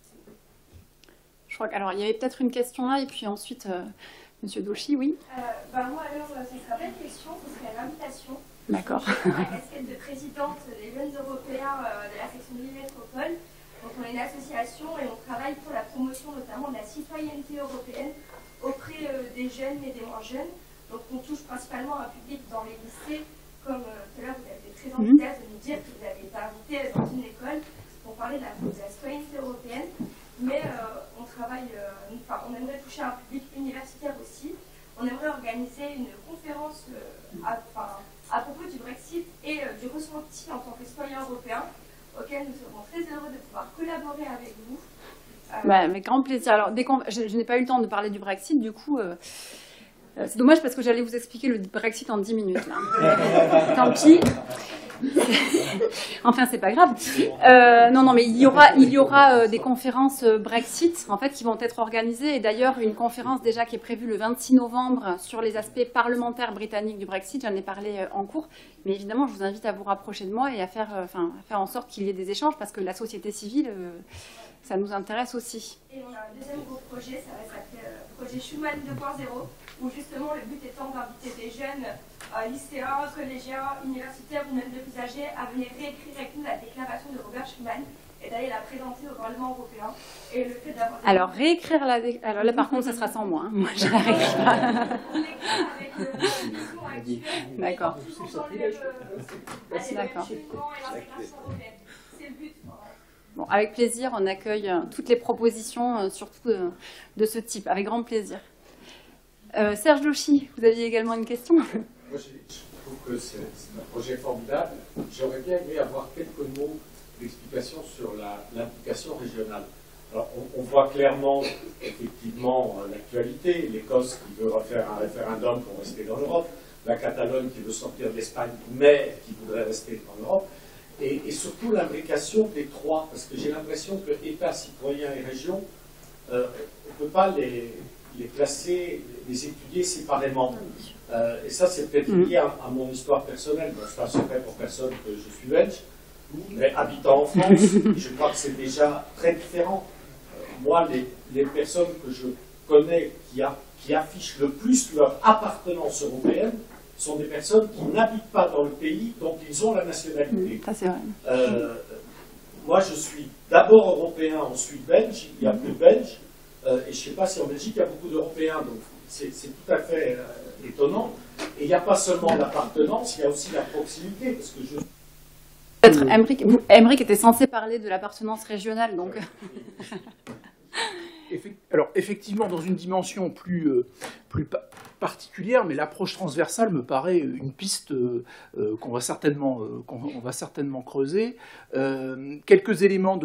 Je crois qu'alors il y avait peut-être une question là, et puis ensuite... Monsieur Douchy, oui. Moi, alors, ce ne sera pas une question, ce serait une invitation. D'accord. La casquette de présidente des jeunes Européens de la section de Lille Métropole. Donc, on est une association et on travaille pour la promotion notamment de la citoyenneté européenne auprès des jeunes et des moins jeunes. Donc on touche principalement un public dans les lycées, comme tout à l'heure vous avez été très enthousiaste de nous dire que vous avez été invité dans une école pour parler de la citoyenneté européenne, mais on travaille, on aimerait toucher un public universitaire aussi. On aimerait organiser une conférence à propos du Brexit et du ressenti en tant que citoyen européen, auquel nous serons très heureux de pouvoir collaborer avec vous. Avec grand plaisir. Alors, je n'ai pas eu le temps de parler du Brexit, du coup, c'est dommage parce que j'allais vous expliquer le Brexit en 10 minutes. Là. Tant pis. Enfin, c'est pas grave. Non, mais il y aura des conférences Brexit en fait qui vont être organisées. Et d'ailleurs, une conférence déjà qui est prévue le 26 novembre sur les aspects parlementaires britanniques du Brexit. J'en ai parlé en cours. Mais évidemment, je vous invite à vous rapprocher de moi et à faire en sorte qu'il y ait des échanges parce que la société civile, ça nous intéresse aussi. Et on a un deuxième gros projet, ça va s'appeler projet Schuman 2.0, où justement le but étant d'inviter des jeunes lycéens, collégiens, universitaires ou même de plus âgés à venir réécrire avec nous la déclaration de Robert Schuman et d'aller la présenter au Parlement européen. Et le fait d'avoir... Alors, réécrire alors là par contre, ça sera sans moi. Hein. Moi, je n'arrive pas. On écrit avec l'évolution actuelle. D'accord. D'accord. C'est le but. Bon, avec plaisir, on accueille toutes les propositions, surtout de ce type, avec grand plaisir. Serge Louchy, vous aviez également une question ? Moi, je trouve que c'est un projet formidable. J'aurais bien aimé avoir quelques mots d'explication sur l'implication régionale. Alors, on voit clairement, effectivement, l'actualité. L'Écosse qui veut refaire un référendum pour rester dans l'Europe, la Catalogne qui veut sortir de l'Espagne, mais qui voudrait rester dans l'Europe. Et surtout l'imbrication des trois, parce que j'ai l'impression que État, citoyen et région, on ne peut pas les classer, les étudier séparément. Et ça, c'est peut-être lié à mon histoire personnelle. Bon, c'est pas secret pour personne que je suis belge, mais habitant en France, je crois que c'est déjà très différent. Moi, les personnes que je connais qui affichent le plus leur appartenance européenne, sont des personnes qui n'habitent pas dans le pays dont ils ont la nationalité. Ça, c'est vrai. Moi, je suis d'abord européen, ensuite belge. Il y a plus de Belges. Et je ne sais pas si en Belgique, il y a beaucoup d'Européens. Donc, c'est tout à fait étonnant. Et il n'y a pas seulement l'appartenance, il y a aussi la proximité. Parce que Peut-être Aymeric était censé parler de l'appartenance régionale, donc... Alors, effectivement, dans une dimension plus particulière, mais l'approche transversale me paraît une piste qu'on va certainement creuser. Quelques éléments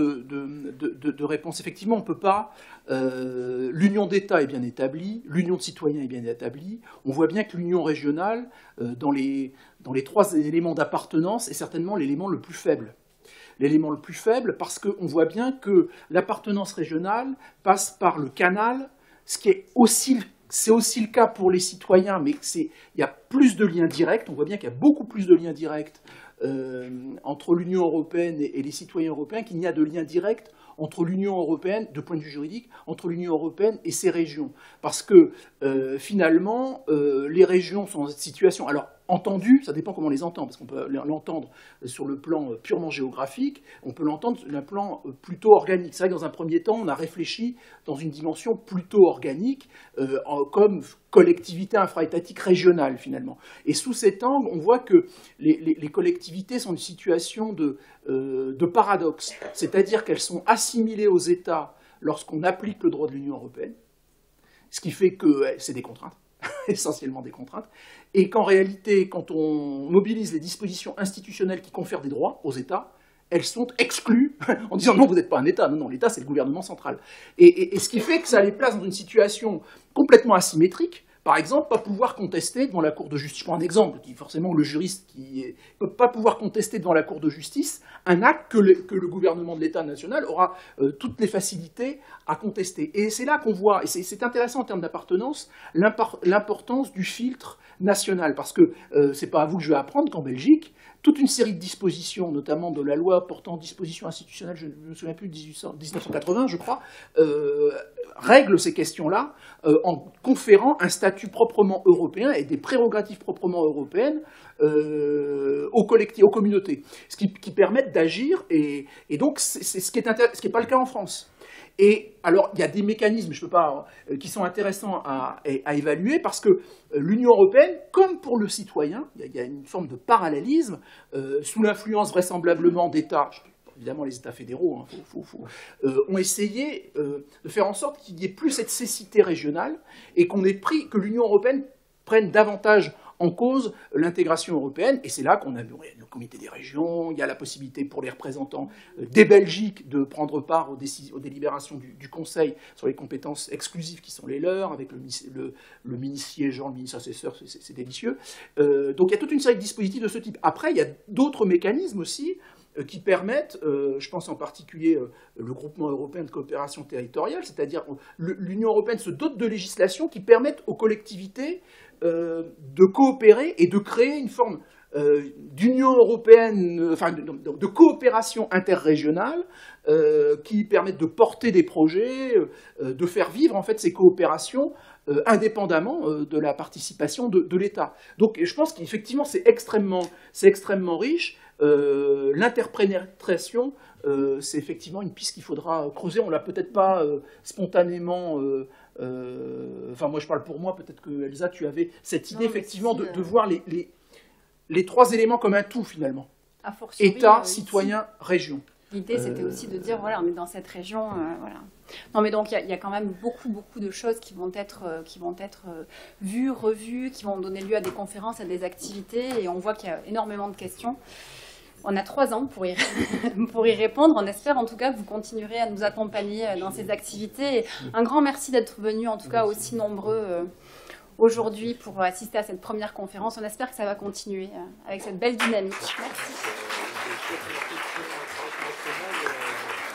de réponse. Effectivement, on ne peut pas... l'union d'État est bien établie, l'union de citoyens est bien établie. On voit bien que l'union régionale, dans les trois éléments d'appartenance, est certainement l'élément le plus faible. L'élément le plus faible, parce qu'on voit bien que l'appartenance régionale passe par le canal, ce qui est c'est aussi le cas pour les citoyens, mais il y a plus de liens directs. On voit bien qu'il y a beaucoup plus de liens directs entre l'Union européenne et les citoyens européens qu'il n'y a de liens directs entre l'Union européenne, de point de vue juridique, entre l'Union européenne et ses régions. Parce que finalement, les régions sont dans cette situation. Alors, entendu, ça dépend comment on les entend, parce qu'on peut l'entendre sur le plan purement géographique, on peut l'entendre sur un plan plutôt organique. C'est vrai que dans un premier temps, on a réfléchi dans une dimension plutôt organique, comme collectivité infra-étatique régionale, finalement. Et sous cet angle, on voit que les collectivités sont dans une situation de paradoxe, c'est-à-dire qu'elles sont assimilées aux États lorsqu'on applique le droit de l'Union européenne, ce qui fait que c'est des contraintes, essentiellement des contraintes, et qu'en réalité, quand on mobilise les dispositions institutionnelles qui confèrent des droits aux États, elles sont exclues en disant non, vous n'êtes pas un État, non, l'État c'est le gouvernement central. Et ce qui fait que ça les place dans une situation complètement asymétrique. Par exemple, pas pouvoir contester devant la Cour de justice, je prends un exemple, qui forcément le juriste ne peut pas pouvoir contester devant la Cour de justice un acte que le gouvernement de l'État national aura toutes les facilités à contester. Et c'est là qu'on voit, et c'est intéressant en termes d'appartenance, l'importance du filtre national, parce que c'est pas à vous que je vais apprendre qu'en Belgique, toute une série de dispositions, notamment de la loi portant dispositions institutionnelles, je ne me souviens plus, 1980, je crois, règlent ces questions-là en conférant un statut proprement européen et des prérogatives proprement européennes aux collectivités, aux communautés, ce qui permettent d'agir, et donc c'est ce qui n'est pas le cas en France. Et alors, il y a des mécanismes, je peux pas, qui sont intéressants à évaluer, parce que l'Union européenne, comme pour le citoyen, il y a une forme de parallélisme, sous l'influence vraisemblablement d'États, évidemment les États fédéraux, ont essayé de faire en sorte qu'il n'y ait plus cette cécité régionale, et que l'Union européenne prenne davantage en cause l'intégration européenne, et c'est là qu'on a le comité des régions, il y a la possibilité pour les représentants des Belgiques de prendre part aux délibérations du Conseil sur les compétences exclusives qui sont les leurs, avec le ministre-siégeant, le ministre-assesseur, c'est délicieux. Donc il y a toute une série de dispositifs de ce type. Après, il y a d'autres mécanismes aussi qui permettent, je pense en particulier le groupement européen de coopération territoriale, c'est-à-dire l'Union européenne se dote de législations qui permettent aux collectivités de coopérer et de créer une forme d'Union européenne, enfin de coopération interrégionale qui permettent de porter des projets, de faire vivre en fait ces coopérations indépendamment de la participation de l'État. Donc je pense qu'effectivement c'est extrêmement riche. L'interprétation, c'est effectivement une piste qu'il faudra creuser. On l'a peut-être pas spontanément. Enfin, moi, je parle pour moi. Peut-être que Elsa, tu avais cette idée effectivement de voir les trois éléments comme un tout finalement. État, citoyen, région. L'idée, c'était aussi de dire, voilà, on est dans cette région, voilà. Non, mais donc, il y a quand même beaucoup de choses qui vont être vues, revues, qui vont donner lieu à des conférences, à des activités, et on voit qu'il y a énormément de questions. On a 3 ans pour y répondre. On espère en tout cas que vous continuerez à nous accompagner dans ces activités. Et un grand merci d'être venus, en tout cas aussi nombreux aujourd'hui pour assister à cette première conférence. On espère que ça va continuer avec cette belle dynamique. Merci.